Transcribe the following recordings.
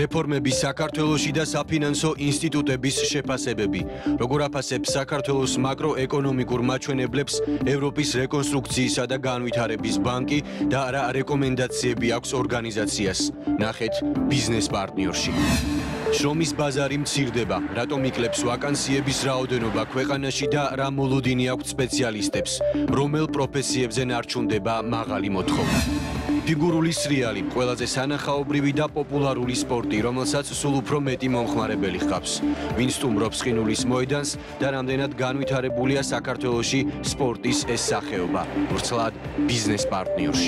რეფორმების საქართველოში და საფინანსო ინსტიტუტების შეფასებები. Როგორ აფასებს საქართველოს მაკროეკონომიკურ მაჩვენებლებს ევროპის რეკონსტრუქციისა და განვითარების ბანკი და რა რეკომენდაციები აქვს ორგანიზაციას. ნახეთ ბიზნეს პარტნიორში. შრომის ბაზარი მცირდება, რატომ იკლებს ვაკანსიების რაოდენობა ქვეყანაში და რა მოლოდინი აქვს სპეციალისტებს, რომელ პროფესიებზე ნარჩუნდება მაღალი მოთხოვნა. ფიგურული სრიალი, ყველაზე სანახაობრივი და პოპულარული სპორტი, რომელსაც სულ უფრო მეტი მომხმარებელი ჰყავს. ვინ სტუმრობს ყინულის მოედანს და რამდენად განვითარებულია საქართველოში სპორტის ეს სახეობა. ვრცლად ბიზნეს პარტნიორში.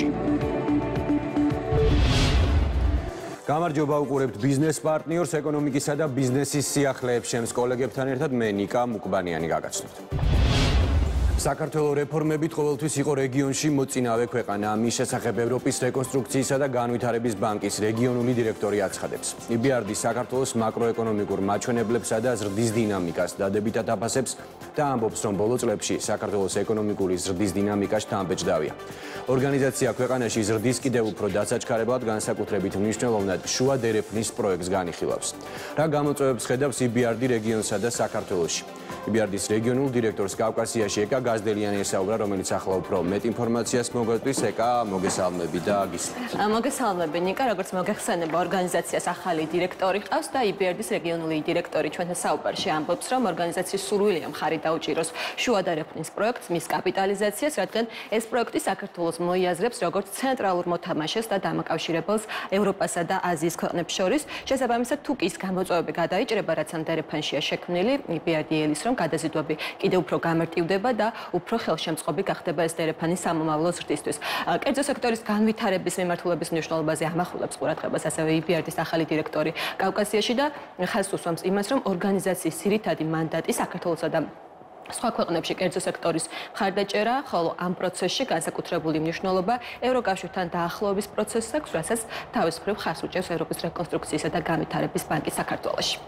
გამარჯობა, უყურებთ ბიზნეს პარტნიორს, ეკონომიკისა და ბიზნესის სიახლეებს ჩემს კოლეგებთან ერთად მე ნიკა მუკბანიანი გაგაცნობთ. საქართველოს რეფორმებით ყოველთვის იყო რეგიონში მოწინავე ქვეყანა. ამის შესახებ ევროპის რეკონსტრუქციისა და განვითარების ბანკის რეგიონული დირექტორი აცხადებს. EBRD საქართველოს მაკროეკონომიკურ მაჩვენებლებსა და ზრდის დინამიკას დადებითად აფასებს და ამბობს, რომ ბოლო წლებში საქართველოს ეკონომიკური ზრდის დინამიკა შთამბეჭდავია. ორგანიზაცია ქვეყანაში ზრდის კიდევ უფრო დასაჩქარებლად განსაკუთრებით მნიშვნელოვნად შუა დერეფნის პროექტს განიხილავს. რა გამოწვევებს ხედავს EBRD რეგიონსა და საქართველოში. EBRD-ის რეგიონულ დირექტორს კავკასიაში ეკა გაზდელიანი ესაუბრა, რომელიც ახლა უფრო მეტ ინფორმაციას მოგაწვის. ეკა, მოგესალმები და გისმენთ. მოგესალმები ნიკა, როგორც მოგეხსენება, ორგანიზაციას ახალი დირექტორი ჰყავს და EBRD-ის რეგიონული დირექტორი ჩვენთან საუბარში ამბობს, რომ ორგანიზაციის სურვილია მხარი დაუჭიროს შუა დერეფნის პროექტს, მის კაპიტალიზაციას, რადგან ეს პროექტი საქართველოს მოიაზრებს როგორც ცენტრალურ მოთამაშეს და დამაკავშირებელს ევროპასა და აზიის ქვეყნებს შორის. შესაბამისად, თუ კი ის გამოწვევები გადაიჭრება, რაც ამ დერეფანშია შექმნილი, EBRD ელის, რომ გადაზიდვები კიდევ უფრო გამარტივდება და უფრო ხელშემწყობი გახდება ეს დერეფანის სამომავლო ზრდისთვის. კერძო სექტორის განვითარების მიმართულების მნიშვნელობაზე ამახვილებს ყურადღებას ასევე EBRD-ის ახალი დირექტორი კავკასიაში და ხაზს უსვამს იმას, რომ ორგანიზაციის ძირითადი მანდატი საქართველოსა და სხვა ქვეყნებში კერძო სექტორის მხარდაჭერა, ხოლო ამ პროცესში განსაკუთრებული მნიშვნელობა ევროკავშირთან დაახლოების პროცესს აქვს, რასაც თავის მხრივ ხარს უჭერს ევროპის რეკონსტრუქციისა და განვითარების ბანკი საქართველოში.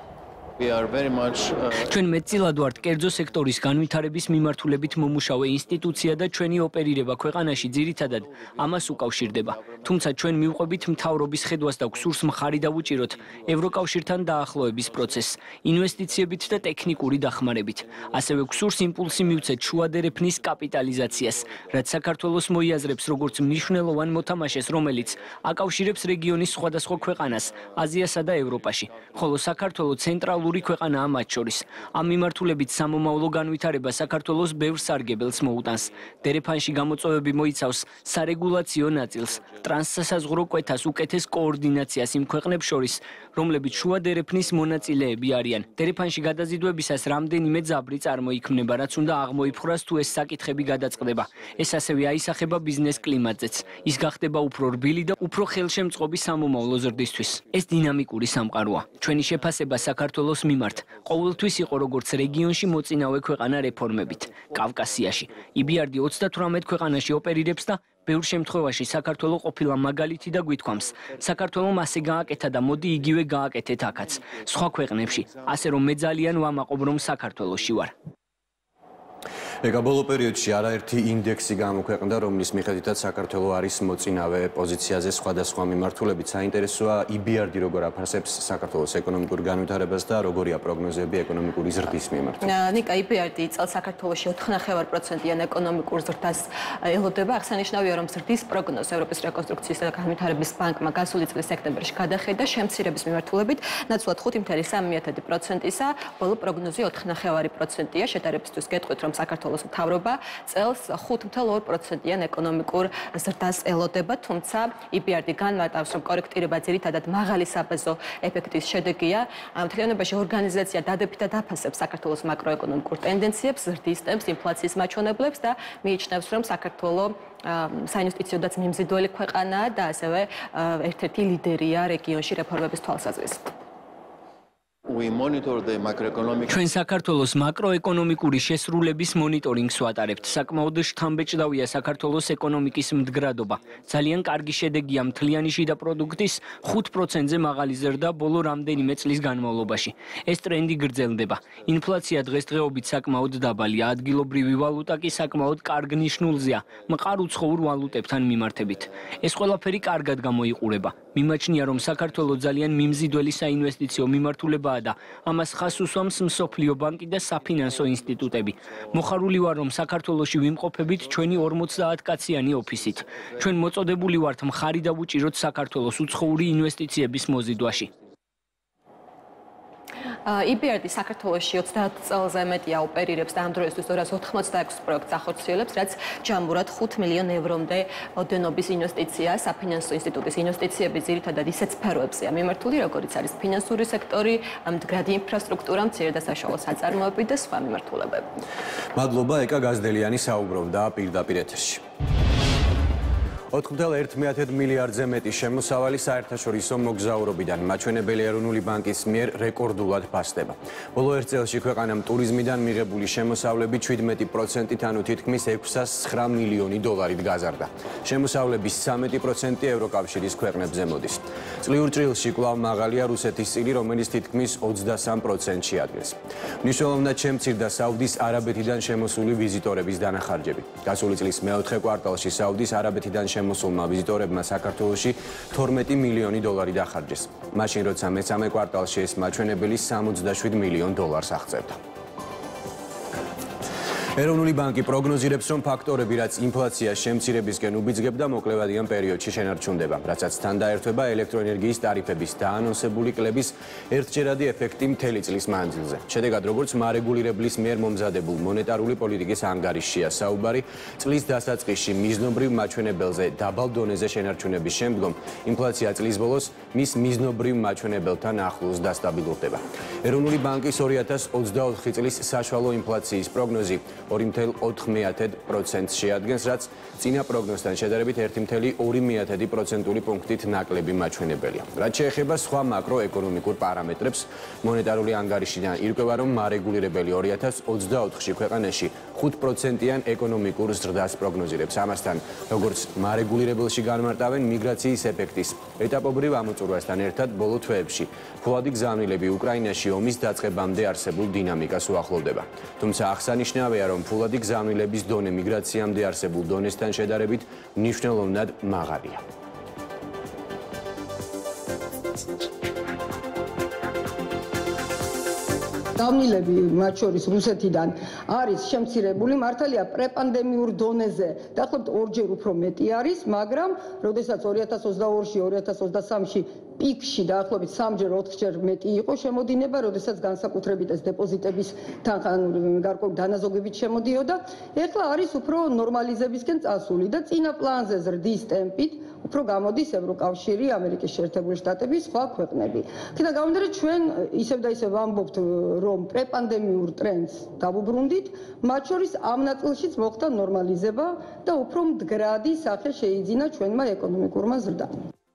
ჩვენ მეტწილად ვართ კერძო სექტორის განვითარების მიმართულებით მომუშავე ინსტიტუცია და ჩვენი ოპერირება ქვეყანაში ძირითადად ამას უკავშირდება. თუმცა ჩვენ მივყვებით მთავრობის ხედვას და გსურს მხარი დავუჭიროთ ევროკავშირთან დაახლოების პროცესს, ინვესტიციებით და ტექნიკური დახმარებით. ასევე გსურს იმპულსი მივცეთ შუა დერეფნის კაპიტალიზაციას, რაც საქართველოს მოიაზრებს როგორც მნიშვნელოვან მოთამაშეს, რომელიც აკავშირებს რეგიონის სხვადასხვა ქვეყანას, აზიასა და ევროპაში, ხოლო საქართველოს ცენტრალურ ქვეყანაა მათ შორის. ამ მიმართულებით სამომავლო განვითარება საქართველოს ბევრ სარგებელს მოუტანს. დერეფანში გამოწვევები მოიცავს სარეგულაციო ნაწილს, ტრანსსაზღვრო კვეთას, უკეთეს კოორდინაციას იმ ქვეყნებს შორის, რომლებიც შუა დერეფნის მონაწილეები არიან. დერეფანში გადაზიდვებისას რამდენიმე ძაბრი წარმოიქმნება, რაც უნდა აღმოიფხვრას თუ ეს საკითხები გადაწყდება. ეს ასევე აისახება ბიზნეს კლიმატზეც. ის გახდება უფრო რბილი და უფრო ხელშემწყობი სამომავლო ზრდისთვის. ეს დინამიკური სამყაროა. ჩვენი შეფასება საქართველოს მიმართ ყოველთვის იყო როგორც რეგიონში მოწინავე ქვეყანა რეფორმებით. კავკასიაში EBRD 38 ქვეყანაში ოპერირებს და ბევრ შემთხვევაში საქართველოს ყოფილა მაგალითი და გვითქვამს. საქართველოს ასე გააკეთა და მოდი იგივე გააკეთეთ აქაც. სხვა ქვეყნებში, ასე რომ მე ძალიან ვამაყობ რომ საქართველოში ვარ. ეკა ბოლო პერიოდში არაერთი ინდექსი გამოქვეყნდა, რომლის მიხედვითაც საქართველოს არის მოწინავე პოზიციაზე სხვადასხვა მიმართულებით. საინტერესოა EBRD როგორ აფასებს საქართველოს ეკონომიკურ განვითარებას და როგორია პროგნოზები ეკონომიკური ზრდის მიმართ. ნიკა, EBRD წელს საქართველოში 4,9%-იან ეკონომიკურ ზრდას ელოდება. აღსანიშნავია, რომ ზრდის პროგნოზს ევროპის რეკონსტრუქციისა და განვითარების ბანკმა გასული წლის სექტემბერში გადახედა შემცირების მიმართულებით, ნაცვლად 5,3%-ისა, ბოლო პროგნოზი 4,9%-ია. შედარებისთვის გეტყვით, რომ საქართველოს მთავრობა წელს 5,2%-იან ეკონომიკურ ზრდას ელოდება, თუმცა EBRD განმარტავს, რომ კორექტირება ძირითადად მაღალი საბაზო ეფექტის შედეგია. მთლიანობაში ორგანიზაცია დადებითად აფასებს საქართველოს მაკროეკონომიკურ ტენდენციებს, ზრდის ტემპს, ინფლაციის მაჩვენებლებს და მიიჩნევს, რომ საქართველოს საინვესტიციოდაც მიმზიდველი ქვეყანაა და ასევე ერთ-ერთი ლიდერია რეგიონში რეფორმების თვალსაზრისით. ჩვენ საქართველოს მაკროეკონომიკური შესრულების მონიტორინგს ვატარებთ. საკმაოდ შთამბეჭდავია საქართველოს ეკონომიკის მდგრადობა. ძალიან კარგი შედეგია მთლიანი შიდა პროდუქტის 5%-ზე მაღალი ზრდა ბოლო რამდენიმე წლის განმავლობაში. ეს ტრენდი გრძელდება. ინფლაცია დღესდღეობით საკმაოდ დაბალია, ადგილობრივი ვალუტა კი საკმაოდ კარგ ნიშნულზეა, მყარ უცხოურ ვალუტებთან მიმართებით. ეს ყველაფერი კარგად გამოიყურება. მიმაჩნია, რომ საქართველოს ძალიან მიმზიდველი საინვესტიციო მიმართულებაა და ამას ხაზს უსვამს მსოფლიო ბანკი და საფინანსო ინსტიტუტები. მოხარული ვარ, რომ საქართველოში ვიმყოფებით ჩვენი 50 კაციანი ოფისით. ჩვენ მოწოდებული ვართ მხარი დავუჭიროთ საქართველოს უცხოური ინვესტიციების მოზიდვაში. EBRD საქართველოში 30 წელზე მეტია ოპერირებს და ამ დროისთვის 286 პროექტს ახორციელებს, რაც ჯამურად 5 მილიონ ევრომდე ოდენობის ინვესტიცია საფინანსო ინსტიტუტის ინვესტიციები ძირითადად ისეთ სფეროებზეა მიმართული, როგორიც არის ფინანსური სექტორი, მდგრადი ინფრასტრუქტურა, მცირე და საშუალო საწარმოები და სხვა მიმართულებები. მადლობა, ეკა გაზდელიანი საუბრობდა პირდაპირ ეთერში. 4.1 მილიარდზე მეტი შემოსავალი საერთაშორისო მოგზაურობიდან მაჩვენებელი ეროვნული ბანკის მიერ რეკორდულად ფასდება. ბოლო ერთ წელში ქვეყანამ ტურიზმიდან მიღებული შემოსავლები 17%-ით, ანუ თითქმის 609 მილიონი დოლარით გაზარდა. შემოსავლების 13% ევროკავშირის ქვეყნებზე მოდის. წლიურ ჭრილში კვლავ მაღალია რუსეთის წილი, რომელიც თითქმის 23%-ში ადგილს. მნიშვნელოვნად შემცირდა საუდის არაბეთიდან შემოსული ვიზიტორების დანახარჯები. გასული წლის მეოთხე კვარტალში საუდის არაბეთიდან შემოსულმა ვიზიტორებმა საქართველოში 12 მილიონი დოლარი დახარჯეს. მაშინ, როცა მესამე კვარტალში ეს მაჩვენებელი 67 მილიონ დოლარს აღწევდა. ეროვნული ბანკი პროგნოზირებს, რომ ფაქტორები, რაც ინფლაციას შემცირებისკენ უბიძგებდა, მოკლევადიან პერიოდში შენარჩუნდება, რაცაც თან დაერთვება ელექტროენერგიის ტარიფების დაანონსებული კლების ერთჯერადი ეფექტი მთელი წლის მანძილზე. შედეგად, როგორც მარეგულირებლის მიერ მომზადებულ მონეტარული პოლიტიკის ანგარიშშია საუბარი, წლის დასაწყისში მიზნობრივ მაჩვენებელზე დაბალ დონეზე შენარჩუნების შემდგომ, ინფლაცია წლის ბოლოს მის მიზნობრივ მაჩვენებელთან ახლოს დასტაბილურდება. ეროვნული ბანკის 2024 წლის საშუალო ინფლაციის პროგნოზი 2.4% შეადგენს, რაც წინა პროგნოზთან შედარებით 1.2% პუნქტით ნაკლები მაჩვენებელია. რაც შეეხება სხვა მაკროეკონომიკურ პარამეტრებს, მონეტარული ანგარიშიდან ირკვევა, რომ მარეგულირებელი 2024-ში ქვეყანაში 5%-იან ეკონომიკურ ზრდას პროგნოზირებს. ამასთან, როგორც მარეგულირებელში განმარტავენ მიგრაციის ეფექტის ეტაპობრივ ამოწურვასთან ერთად ბოლო თვეებში ფულადი გზავნილები უკრაინაში ომის დაწყებამდე არსებულ დინამიკას უახლოვდება. თუმცა აღსანიშნავია, რომ ფულადი გზავნილების დონე მიგრაციამდე არსებულ დონესთან შედარებით მნიშვნელოვნად მაღალია. გამილები მათ შორის რუსეთიდან არის შემცირებული, მართალია პრეპანდემიურ დონეზე დაახლოებით ორჯერ უფრო მეტი არის, მაგრამ როდესაც 2022-ში, 2023-ში პიკში დაახლოებით 3-ჯერ, 4-ჯერ მეტი იყო შემოდინება, როდესაც განსაკუთრებით ეს დეპოზიტების გარკვეული დანაზოგებით შემოდიოდა, ეხლა არის უფრო ნორმალიზებისკენ წასული და წინა პლანზე ზრდის ტემპით უფრო გამოდის ევროკავშირი, ამერიკის შეერთებული შტატები, სხვა ქვეყნები. აქედან გამომდინარე, ჩვენ ისევ და ისევ ვამბობთ, რომ პრეპანდემიურ ტრენდს დავუბრუნდით, მათ შორის ამ ნაწილშიც მოხდა ნორმალიზება და უფრო მდგრადი სახე შეიძინა ჩვენმა ეკონომიკურმა ზრდამ.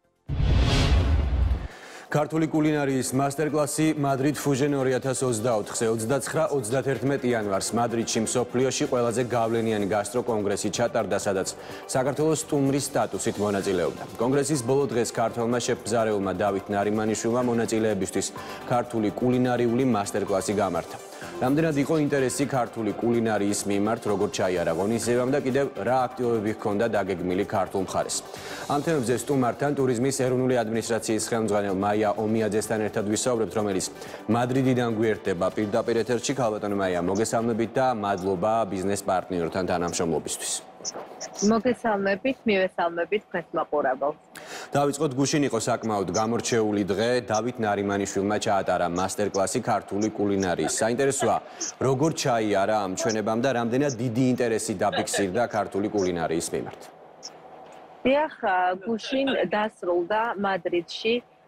ქართული კულინარიის მასტერკლასი Madrid Fusion 2024-ზე 29-31 იანვარს მადრიდში მსოფლიოში ყველაზე გავლენიანი გასტროკონგრესი ჩატარდა, სადაც საქართველოს სტუმრის სტატუსით მონაწილეობდა. კონგრესის ბოლო დღეს ქართველმა შეფბზარეულმა დავით ნარიმანიშვილმა მონაწილეებისთვის ქართული კულინარიული მასტერკლასი გამართა. რამდენად იყო ინტერესი ქართული კულინარიის მიმართ, როგორც ჩაიარა ღონისძიებამ და კიდევ რა აქტივობები ჰქონდა დაგეგმილი ქართულ მხარეს. ამ თემებზე სტუმართან ტურიზმის ეროვნული ადმინისტრაციის ხელმძღვანელ მაია ომიაძესთან ერთად ვისაუბრებთ, რომელიც მადრიდიდან გვერდება პირდაპირ ეთერში. ქალბატონო მაია, მოგესალმებით და მადლობა ბიზნეს პარტნიორთან თანამშრომლობისთვის. მოგესალმებით, მივესალმებით თქვენს მაყურებელს. დავიწყოთ, გუშინ იყო საკმაოდ გამორჩეული დღე. დავით ნარიმანიშვილმა ჩაატარა მასტერკლასი ქართული კულინარიის. საინტერესოა, როგორ ჩაიარა ამ ჩვენებამ და რამდენად დიდი ინტერესი დაფიქსირდა ქართული კულინარიის მიმართ. დიახ, გუშინ დასრულდა მადრიდში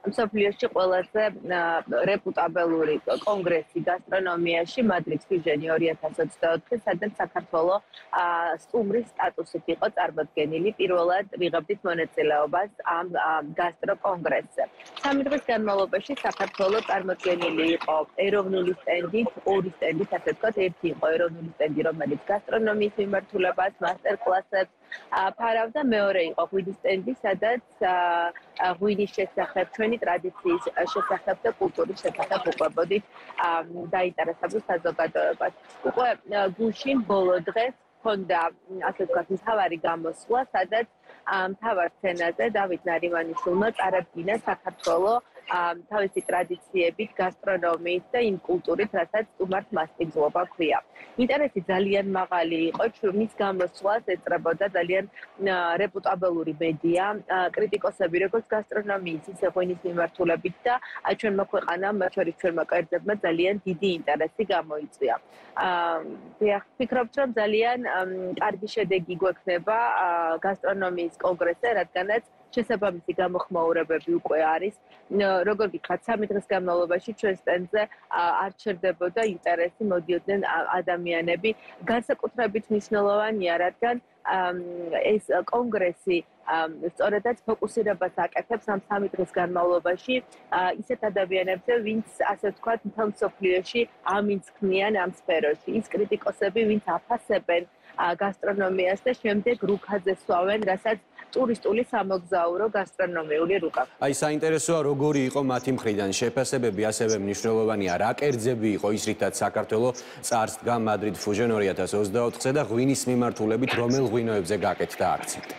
მსოფლიოში ყველაზე რეპუტაბელური კონგრესი გასტრონომიაში Madrid Fusion 2024, სადაც საქართველოს სტუმრის სტატუსით იყო წარმოდგენილი, პირველად ვიღებდით მონაწილეობას ამ გასტროკონგრესზე. 3 დღის განმავლობაში საქართველოს წარმოდგენილი იყო ეროვნული სტენდით, 2 სტენდით, ასე ვთქვათ, ერთი იყო ეროვნული სტენდი, რომელიც გასტრონომიის მიმართულებას, მასტერკლასებს ფარავდა, მეორე იყო ღვინის სტენდი, სადაც ღვინის შესახებ, ჩვენი ტრადიციის შესახებ და კულტურის შესახებ უყვებოდით დაინტერესებულ საზოგადოებას. უკვე გუშინ ბოლო დღეს ჰქონდა, ასე ვთქვათ, მთავარი გამოსვლა, სადაც მთავარ სცენაზე დავით ნარიმანიშვილმა წარადგინა საქართველოს თავისი ტრადიციებით, გასტრონომიით და იმ კულტურით, რასაც სტუმართ მასპინძლობა ქვია. ინტერესი ძალიან მაღალი იყო, მის გამოსვლას ეწრებოდა ძალიან რეპუტაბელური მედია, კრიტიკოსები, როგორც გასტრონომიის, ისე ღვინის მიმართულებით და ჩვენმა ქვეყანამ, მათ შორის ჩვენმა კერძებმა ძალიან დიდი ინტერესი გამოიწვია. ვფიქრობთ, რომ ძალიან კარგი შედეგი გვექნება გასტრონომიის კონგრესზე, რადგანაც შესაბამისი გამოხმაურებები უკვე არის. როგორ გითხრათ, 3 დღის განმავლობაში ჩვენ სტენდზე არ ჩერდებოდა ინტერესი, მოდიოდნენ ადამიანები. განსაკუთრებით მნიშვნელოვანია, რადგან ეს კონგრესი სწორედაც ფოკუსირებას აკეთებს ამ 3 დღის განმავლობაში ისეთ ადამიანებზე, ვინც, ასე ვთქვათ, მთელ მსოფლიოში ამინს ქმნიან ამ სფეროში. ის კრიტიკოსები, ვინც აფასებენ გასტრონომიას და შემდეგ რუკაზე სვავენ, რასაც ტურისტული სამოგზაურო გასტრონომიული რუკა. აი საინტერესოა როგორი იყო მათი მხრიდან შეფასებები, ასევე მნიშვნელოვანია რა კერძები იყო ის რითაც საქართველოს წარსდგა Madrid Fusion 2024-ზე და ღვინის მიმართულებით რომელ ღვინოებზე გაკეთდა აქცენტი.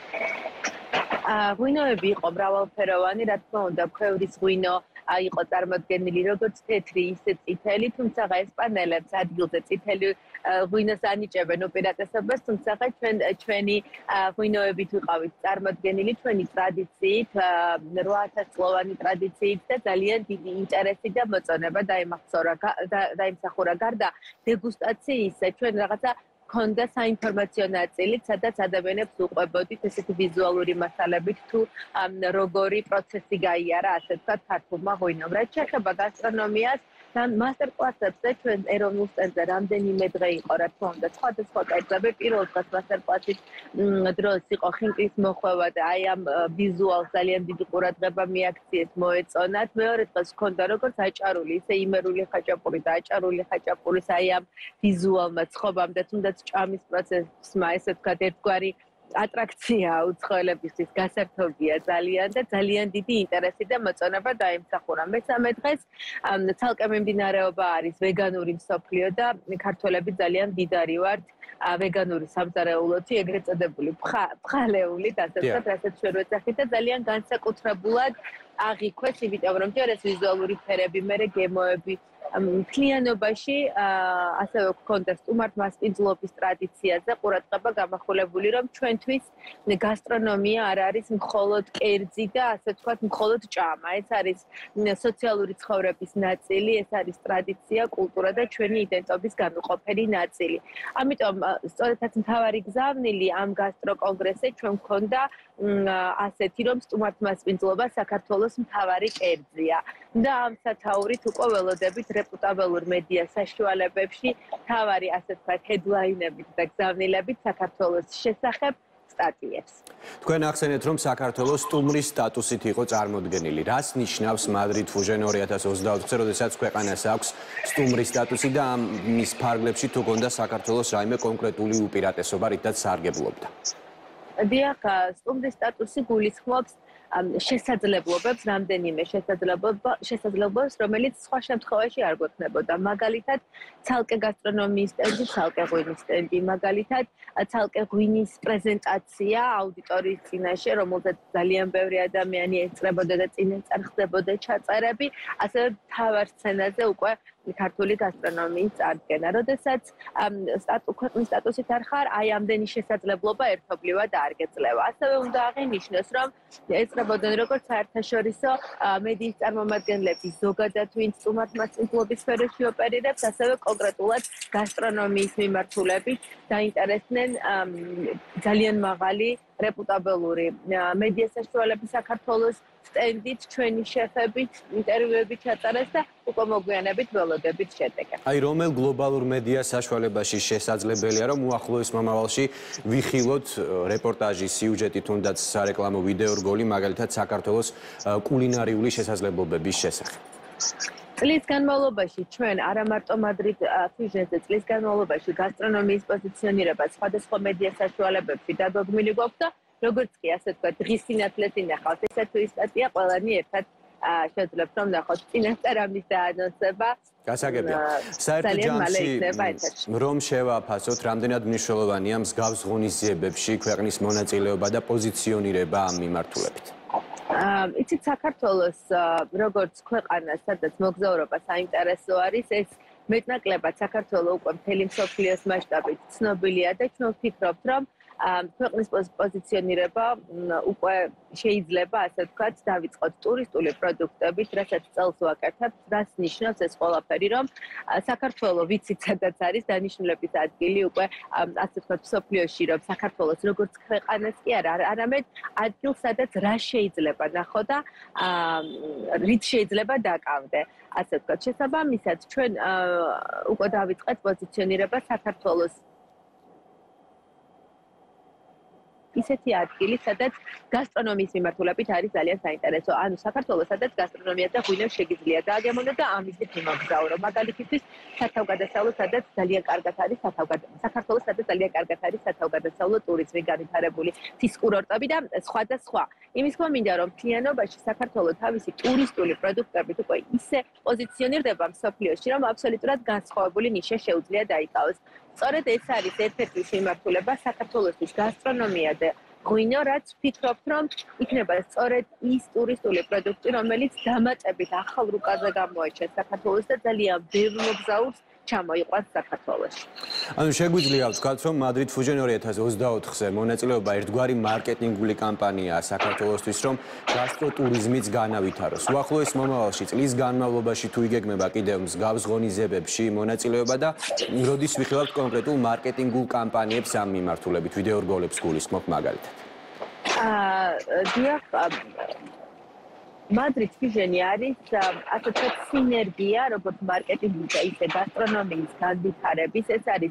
ღვინოები იყო მრავალფეროვანი, რა თქმა უნდა, ქვევრის ღვინო იყო წარმოდგენილი როგორც თეთრი, ისე წითელი, თუმცა ესპანელებს ადგილზე წითელი ღვინოს ანიჭებენ უპირატესობას, თუმცა ჩვენი ღვინოებით ვიყავით წარმოდგენილი ჩვენი ტრადიციით, 8000 წლოვანი ტრადიციით და ძალიან დიდი ინტერესი და მოწონება დაიმსახურა გარდა დეგუსტაციისა, ჩვენ რაღაცა ქონდა საინფორმაციო ნაწილიც, სადაც ადამიანებს უყვებოდით ესეთი ვიზუალური მასალებით თუ როგორი პროცესი გაიარა, ასე ვთქვათ, ქართულმა ღვინომ. რაც შეეხება გასტრონომიას, მასტერკლასებზე ჩვენ ეროვნულ სტენდზე რამდენიმე დღე იყო, რა თქმა უნდა, სხვადასხვა კერძები. პირველ დღეს მასტერკლასის დროს იყო ხინკლის მოხვევა და აი ამ ვიზუალს ძალიან დიდი ყურადღება მიაქციეს, მოეწონათ. მეორე დღეს ჰქონდა როგორც აჭარული, ისე იმერული ხაჭაპური და აჭარული ხაჭაპურის აი ამ ვიზუალმა ცხობამ და თუნდაც ჭამის პროცესმა, ესე ვთქვათ, ერთგვარი ატრაქცია უცხოელებისთვის გასართობია ძალიან და ძალიან დიდი ინტერესი და მოწონება დაიმსახურა. მესამე დღეს ცალკე მიმდინარეობა არის ვეგანური მსოფლიო და ქართველები ძალიან მდიდარი ვართ ვეგანური სამზარეულოთი, ეგრეთ წოდებული ფხალეული, ასე ვთქვათ, რასაც ჩვენ ვეძახით და ძალიან განსაკუთრებულად აღიქვეს, იმიტომ რომ ჯერ ეს ვიზუალური ფერები, მერე გემოები მთლიანობაში ასევე გვქონდა სტუმართ მასპინძლობის ტრადიციაზე ყურადღება გამახვილებული, რომ ჩვენთვის გასტრონომია არ არის მხოლოდ კერძი და ასე ვთქვათ, მხოლოდ ჭამა. ეს არის სოციალური ცხოვრების ნაწილი, ეს არის ტრადიცია, კულტურა და ჩვენი იდენტობის განუყოფელი ნაწილი. ამიტომ სწორედაც მთავარი გზავნილი ამ გასტროკონგრესზე ჩვენ გვქონდა ასეთი, რომ სტუმართ მასპინძლობა საქართველოს მთავარი კერძია. და ამ სათაურით უკვე ველოდებით რეპუტაბელურ მედია საშუალებებში მთავარი, ასე ვთქვათ, ჰედლაინებით და გზავნილებით საქართველოს შესახებ სტატიებს. თქვენ ახსენეთ, რომ საქართველოს სტუმრის სტატუსით იყო წარმოდგენილი. რას ნიშნავს Madrid Fusion 2024-ზე, როდესაც ქვეყანას აქვს სტუმრის სტატუსი და მის ფარგლებში თუ გონდა საქართველოს რაიმე კონკრეტული უპირატესობა, რითაც სარგებლობდა? დიახ, სტუმრის სტატუსი გულისხმობს შესაძლებლობებს, რამდენიმე შესაძლებლობას, რომელიც სხვა შემთხვევაში არ გვექნებოდა. მაგალითად, ცალკე გასტრონომიის სტენდი, ცალკე ღვინის სტენდი, მაგალითად, ცალკე ღვინის პრეზენტაცია აუდიტორიის წინაშე, რომელზეც ძალიან ბევრი ადამიანი ეწრებოდა და წინასწარ ხდებოდა ჩაწერები, ასევე მთავარ სცენაზე უკვე ქართული გასტრონომიის წარდგენა. როდესაც ქვეყნის სტატუსით არ ხარ, აი ამდენი შესაძლებლობა ერთობლივად არ გეძლევა. ასევე უნდა აღინიშნოს, რომ ეწრებოდნენ როგორც საერთაშორისო მედიის წარმომადგენლები, ზოგადად ვინც სტუმართ მასპინძლობის სფეროში ოპერირებს, ასევე კონკრეტულად გასტრონომიის მიმართულებით დაინტერესდნენ ძალიან მაღალი რეპუტაბელური მედია საშუალების საქართველოს სტენდით, ჩვენი შეფებით, ინტერვიუებით ჩატარეს და უკვე მოგვიანებით ველოდებით შედეგი. აი რომელ გლობალურ მედია საშუალებაში შესაძლებელია რომ უახლოეს მომავალში ვიხილოთ რეპორტაჟი, სიუჟეტი თუნდაც სარეკლამო ვიდეორგოლი მაგალითად საქართველოს კულინარიული შესაძლებლობების შესახებ. წლის განმავლობაში ჩვენ არა მარტო მადრიდ ფიუჟენზე წლის განმავლობაში გასტრონომიის პოზიციონირება სხვადასხვა მედია საშუალებებში დაგეგმილი გვაქვს და როგორც კი ასე ვთქვათ დღის სინათლეს ინახავთ ესა თუ ის სტატია ყველანი ერთად შეძლებთ რომ ნახოთ წინასწარ ამის დაანონსება გასაგებია. საერთო ჯამში რომ შევაფასოთ, რამდენად მნიშვნელოვანია მსგავს ღონისძიებებში ქვეყნის მონაწილეობა და პოზიციონირება ამ მიმართულებით. იცით საქართველოს როგორც ქვეყანა, სადაც მოგზაურობა საინტერესო არის, ეს მეტნაკლებად საქართველოს უკვე მთელი მსოფლიოს მასშტაბით ცნობილია და ჩვენ ვფიქრობთ, რომ ქვეყნის პოზიციონირება უკვე შეიძლება, ასე ვთქვათ, დავიწყოთ ტურისტული პროდუქტებით, რასაც წელს ვაკეთებთ, რაც ნიშნავს ეს ყველაფერი, რომ საქართველოს ვიცით, სადაც არის დანიშნულების ადგილი უკვე, ასე ვთქვათ, მსოფლიოში, რომ საქართველოს როგორც ქვეყანას კი არა, არამედ ადგილს, სადაც რა შეიძლება ნახო და რით შეიძლება დაკავდე. ასე ვთქვათ, შესაბამისად, ჩვენ უკვე დავიწყეთ პოზიციონირება საქართველოს ისეთი ადგილი, სადაც გასტრონომიის მიმართულებით არის ძალიან საინტერესო. ანუ საქართველოს, სადაც გასტრონომია და ღვინო შეგიძლია დააგემოვნო და ამისთვის იმოგზაურო. მაგალითისთვის, სათავგადასავლო, სადაც ძალიან კარგად არის საქართველოს, სადაც ძალიან კარგად არის სათავგადასავლო ტურიზმი განვითარებული, მთის კურორტები და სხვა და სხვა. იმის თქმა მინდა, რომ მთლიანობაში საქართველოს თავისი ტურისტული პროდუქტებით უკვე ისე პოზიციონირდება მსოფლიოში, რომ აბსოლუტურად განსხვავებული ნიშა შეუძლია დაიკავოს. სწორედ ეს არის ერთ-ერთი მიმართულება საქართველოსთვის გასტრონომია და ღვინო, რაც ვფიქრობთ, რომ იქნება სწორედ ის ტურისტული პროდუქტი, რომელიც დამატებით ახალ რუკაზე გამოაჩენს საქართველოს და ძალიან ბევრ მოგზაურს ჩამოიყვანს საქართველოში. ანუ შეგვიძლია ვთქვათ, რომ მადრიდ ფუჟენ 2024-ზე მონაწილეობა ერთგვარი მარკეტინგული კამპანიაა საქართველოსთვის, რომ გასტროტურიზმიც განავითაროს. უახლოეს მომავალში წლის განმავლობაში თუ იგეგმება კიდევ მსგავს ღონისძიებებში მონაწილეობა და როდის ვიხილავთ კონკრეტულ მარკეტინგულ კამპანიებს ამ მიმართულებით, ვიდეორგოლებს გულისხმობ მაგალითად. დიახ, მადრიდ ფიუჟენი არის ასე ვთქვათ სინერგია, როგორც მარკეტინგის და ისე გასტრონომიის განვითარების. ეს არის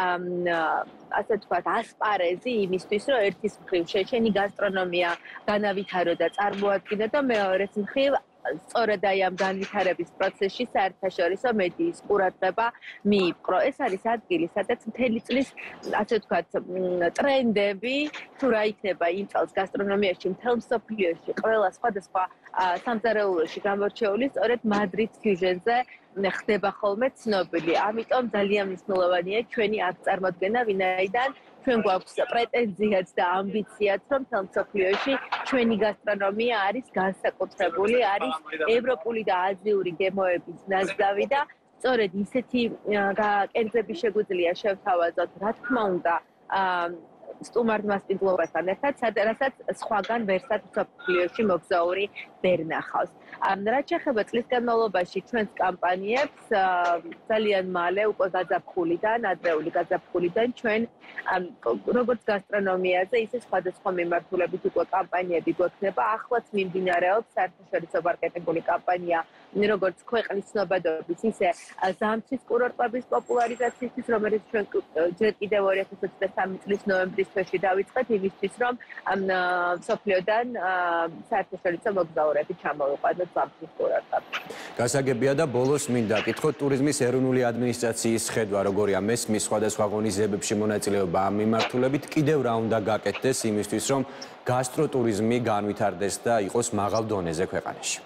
ასე ვთქვათ ასპარეზი იმისთვის, რომ ერთის მხრივ შენი გასტრონომია განავითარო და წარმოადგინო და მეორეს მხრივ სწორედ აი ამ განვითარების პროცესში საერთაშორისო მედიის ყურადღება მიიპყრო. ეს არის ადგილი, სადაც მთელი წლის, ასე ვთქვათ, ტრენდები თუ რა იქნება იმ წელს გასტრონომიაში, მთელ მსოფლიოში, ყველა სხვადასხვა სამზარეულოში გამორჩეული სწორედ მადრიდ ფიუჟენზე ხდება ხოლმე ცნობილი. ამიტომ ძალიან მნიშვნელოვანია ჩვენი აქ წარმოდგენა, ვინაიდან ჩვენ გვაქვს პრეტენზიაც და ამბიციაც, რომ მთელ მსოფლიოში ჩვენი გასტრონომია არის განსაკუთრებული, არის ევროპული და აზიური გემოების ნაზავი და სწორედ ისეთი კერძები შეგვიძლია შევთავაზოთ, რა თქმა უნდა, სტუმარ მასპინძლობასთან ერთად, სადაც სხვაგან ვერსად მსოფლიოში მოგზაური ვერ ნახავს. რაც შეეხება წლის განმავლობაში ჩვენს კამპანიებს, ძალიან მალე უკვე გაზაფხულიდან, ადრეული გაზაფხულიდან ჩვენ როგორც გასტრონომიაზე, ისე სხვადასხვა მიმართულებით უკვე კამპანიები გვექნება. ახლაც მიმდინარეობს საერთაშორისო მარკეტინგული კამპანია, როგორც ქვეყნის ცნობადობის, ისე ზამთრის კურორტების პოპულარიზაციისთვის, რომელიც ჩვენ ჯერ კიდევ 2023 წლის ნოემბრის თვეში დავიწყეთ, იმისთვის, რომ მსოფლიოდან საერთაშორისო მოგზაურები ჩამოვიყვანოთ ზამთრის კურორტებში. გასაგებია და ბოლოს მინდა კითხოთ ტურიზმის ეროვნული ადმინისტრაციის ხედვა, როგორია მესმის სხვადასხვა ღონისძიებებში მონაწილეობა ამ მიმართულებით, კიდევ რა უნდა გაკეთდეს იმისთვის, რომ გასტროტურიზმი განვითარდეს და იყოს მაღალ დონეზე ქვეყანაში.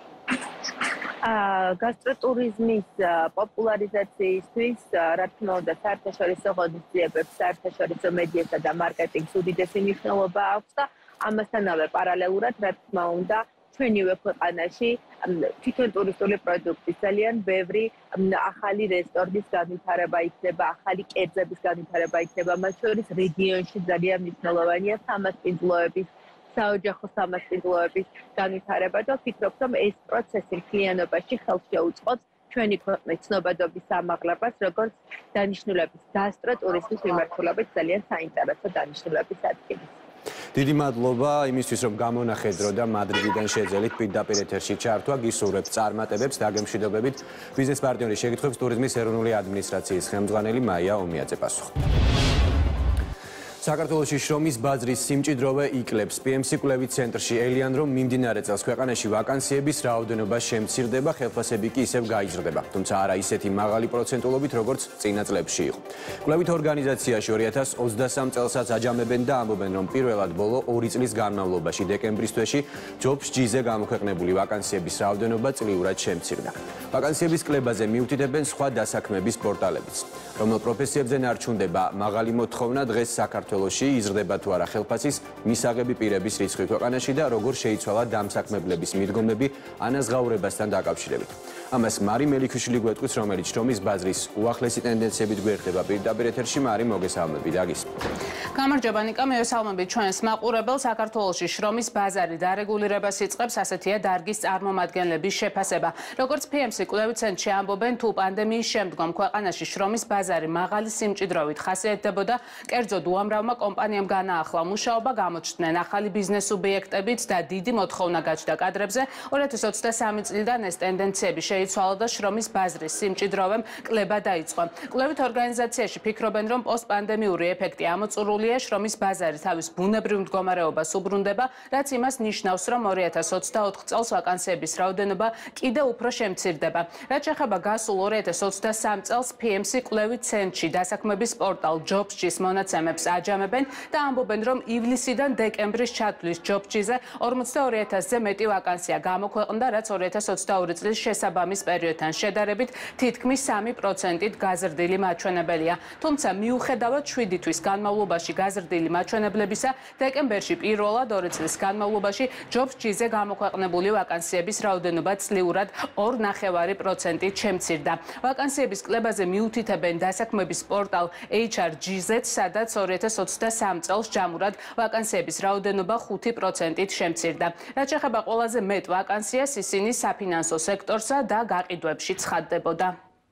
გასტროტურიზმის პოპულარიზაციისთვის, რა თქმა უნდა, საერთაშორისო ღონისძიებებს, საერთაშორისო მედიასა და მარკეტინგს უდიდესი მნიშვნელობა აქვს და ამასთანავე პარალელურად, რა თქმა უნდა, ჩვენივე ქვეყანაში თვითონ ტურისტული პროდუქტის ძალიან ბევრი ახალი რესტორნის განვითარება იქნება, ახალი კერძების განვითარება იქნება, მათ შორის რეგიონში ძალიან მნიშვნელოვანია სამასპინძლოების საოჯახო სამასპინძლოების განვითარება და ვფიქრობ, რომ ეს პროცესი მთლიანობაში ხელს შეუწყობს ჩვენი ქვეყნის ცნობადობის ამაღლებას, როგორც დანიშნულების გასტროტურიზმის მიმართულებით ძალიან საინტერესო დანიშნულების ადგილი. დიდი მადლობა იმისთვის, რომ გამონახედრო და მადრიდიდან შეძელით პირდაპირ ეთერში ჩართვა. გისურვებთ წარმატებებს და გემშვიდობებით. ბიზნეს პარტნიორის შეკითხვებს ტურიზმის ეროვნული ადმინისტრაციის ხელმძღვანელი მაია ომიაძე პასუხობდა. საქართველოში შრომის ბაზრის სიმჭიდროვე იკლებს. PMC კვლევით ცენტრში ელიან, რომ მიმდინარე წელს ქვეყანაში ვაკანსიების რაოდენობა შემცირდება, ხელფასები კი ისევ გაიზრდება. თუმცა არა ისეთი მაღალი პროცენტულობით, როგორც წინა წლებში იყო. კვლევით ორგანიზაციაში 2023 წელსაც აჯამებენ და ამბობენ, რომ პირველად ბოლო 2 წლის განმავლობაში დეკემბრის თვეში JobsG-ზე გამოქვეყნებული ვაკანსიების რაოდენობა წლიურად შემცირდა. ვაკანსიების კლებაზე მიუთითებენ სხვა დასაქმების პორტალებიც. რომელ პროფესიებზე ნარჩუნდება მაღალი მოთხოვნა, დღეს საქართველოში იზრდება თუ არა ხელფასის მისაღები პირების რიცხვი ქვეყანაში და როგორ შეიცვალა დამსაქმებლების მიდგომები ანაზღაურებასთან დაკავშირებით. ამას მარი მელიქიშვილი გვეტყვის, რომელიც შრომის ბაზრის უახლესი ტენდენციებით გვერდება პირდაპირ ეთერში. მარი, მოგესალმები და გისმენთ. გამარჯობა ნიკა, მივესალმებით ჩვენს მაყურებელს. საქართველოში შრომის ბაზარი დარეგულირებას იწყებს, ასეთია დარგის წარმომადგენლების შეფასება. როგორც PMC კვლევით ცენტრში ამბობენ, თუ პანდემიის შემდგომ ქვეყანაში შრომის ბაზარი მაღალი სიმჭიდროვით ხასიათდებოდა, კერძოდ უამრავმა კომპანიამ განაახლა მუშაობა, გამოჩნდნენ ახალი ბიზნეს სუბიექტებიც და დიდი მოთხოვნა გაჩნდა კადრებზე. 2023 წლიდან ეს ტენდენციები შეიცვალა და შრომის ბაზრის სიმჭიდროვემ კლება დაიწყო. კვლევით ორგანიზაციაში ფიქრობენ, რომ პოსტპანდემიური ეფექტი ამოწურულია, შრომის ბაზარი თავის ბუნებრივ მდგომარეობას უბრუნდება, რაც იმას ნიშნავს, რომ 2024 წელს ვაკანსიების რაოდენობა კიდევ უფრო შემცირდება. რაც შეეხება გასულ 2023 წელს PMC კვლევით ცენტრში დასაქმების პორტალ JobsG-ს მონაცემებს აჯამებენ და ამბობენ, რომ ივლისიდან დეკემბრის ჩათვლის JobsG-ზე 42000-ზე მეტი ვაკანსია გამოქვეყნდა, რაც 2022 წლის შესაბამის პერიოდთან შედარებით თითქმის 3%-ით გაზრდილი მაჩვენებელია. თუმცა მიუხედავად 7 თვის განმავლობაში გაზრდილი მაჩვენებლებისა, დეკემბერში პირველად 2 წლის განმავლობაში JobsG-ზე გამოქვეყნებული ვაკანსიების რაოდენობა წლიურად 2.5%-ით შემცირდა. ვაკანსიების კლებაზე მიუთითებენ დასაქმების პორტალ HRGZ-ს, სადაც 2023 წელს ჯამურად ვაკანსიების რაოდენობა 5%-ით შემცირდა. რაც შეეხება ყველაზე მეტ ვაკანსიას, ისინი საფინანსო სექტორსა და გაყიდვებში ცხადდებოდა.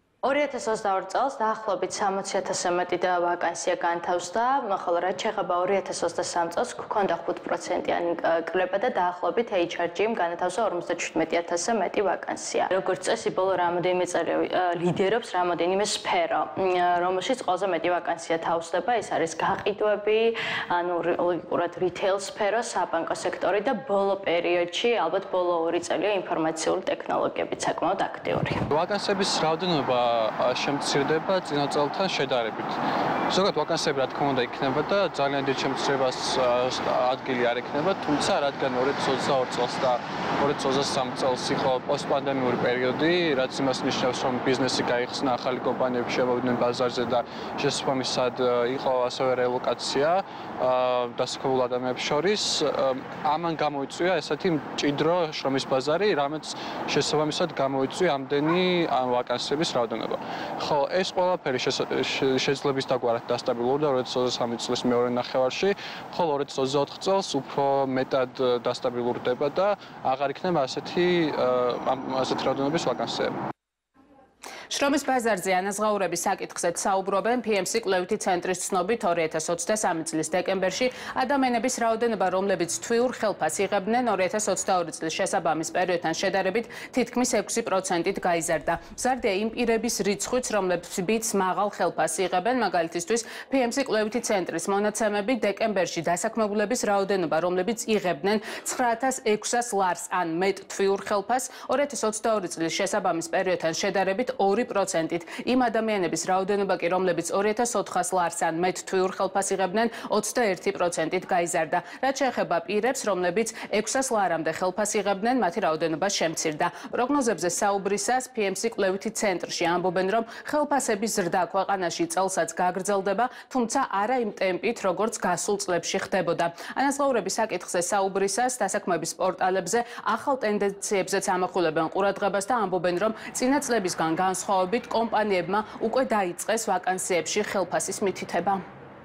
2022 წელს დაახლოებით 60,000-ზე მეტი ვაკანსია განთავსდა, ხოლო რაც შეეხება 2023 წელს გვქონდა 5%-იანი კლება და დაახლოებით HRG-მ განათავსა 57,000-ზე მეტი ვაკანსია. როგორც წესი, ბოლო რამოდენიმე წელი ლიდერობს რამოდენიმე სფერო, რომელშიც ყველაზე მეტი ვაკანსია თავსდება, ეს არის გაყიდვები, ანუ ლოგიკურად რითეილ სფერო, საბანკო სექტორი და ბოლო პერიოდში, ალბათ ბოლო 2 წელია ინფორმაციული ტექნოლოგიებიც საკმაოდ აქტიური. ვაკანსიების რაოდენობა შემცირდება წინა წელთან შედარებით. ზოგადად ვაკანსიები რა თქმა უნდა იქნება და ძალიან დიდ შემცირებას ადგილი არ ექნება, თუმცა რადგან 2022 წელს და 2023 წელს იყო პოსტპანდემიური პერიოდი, რაც იმას ნიშნავს, რომ ბიზნესი გაიხსნა, ახალი კომპანიები შემოვიდნენ ბაზარზე და შესაბამისად იყო ასევე რელოკაცია დასაქმებულ ადამიანებს შორის. ამან გამოიწვია ესეთი მჭიდრო შრომის ბაზარი, რამაც შესაბამისად გამოიწვია ამდენი ვაკანსიების რაოდენობა. ხო, ეს ყველაფერი შეიძლება დაგვარად დასტაბილურდა 2023 წლის მეორე ნახევარში, ხოლო 2024 წელს უფრო მეტად დასტაბილურდება და აღარ იქნება ასეთი რაოდენობის ვაკანსიები. შრომის ბაზარზე ანაზღაურების საკითხზეც საუბრობენ PMC კვლევითი ცენტრის ცნობით 2023 წლის დეკემბერში ადამიანების რაოდენობა, რომლებიც თვიურ ხელფასს იღებდნენ 2022 წლის შესაბამის პერიოდთან შედარებით თითქმის 6%-ით გაიზარდა. მზარდია იმ პირების რიცხვიც, რომლებიც მაღალ ხელფასს იღებენ, მაგალითისთვის PMC კვლევითი ცენტრის მონაცემებით დეკემბერში დასაქმებულების რაოდენობა, რომლებიც იღებდნენ 9600 ლარს ან მეტ თვიურ ხელფასს 2022 წლის შესაბამის პერიოდთან შედარებით 2%-ით. იმ ადამიანების რაოდენობა კი, რომლებიც 2400 ლარს ან მეტ თვიურ ხელფასს იღებდნენ, 21%-ით გაიზარდა. რაც შეეხება პირებს, რომლებიც 600 ლარამდე ხელფასს იღებდნენ, მათი რაოდენობა შემცირდა. პროგნოზებზე საუბრისას PMC კვლევითი ცენტრში ამბობენ, რომ ხელფასების ზრდა ქვეყანაში წელსაც გაგრძელდება, თუმცა არა იმ ტემპით, როგორც გასულ წლებში ხდებოდა. ანაზღაურების საკითხზე საუბრისას დასაქმების პორტალებზე ახალ ტენდენციებზეც ამახვილებენ ყურადღებას და ამბობენ, რომ წინა წლებისგან განსხვავებით კომპანიებმა უკვე დაიწყეს ვაკანსიებში ხელფასის მითითება.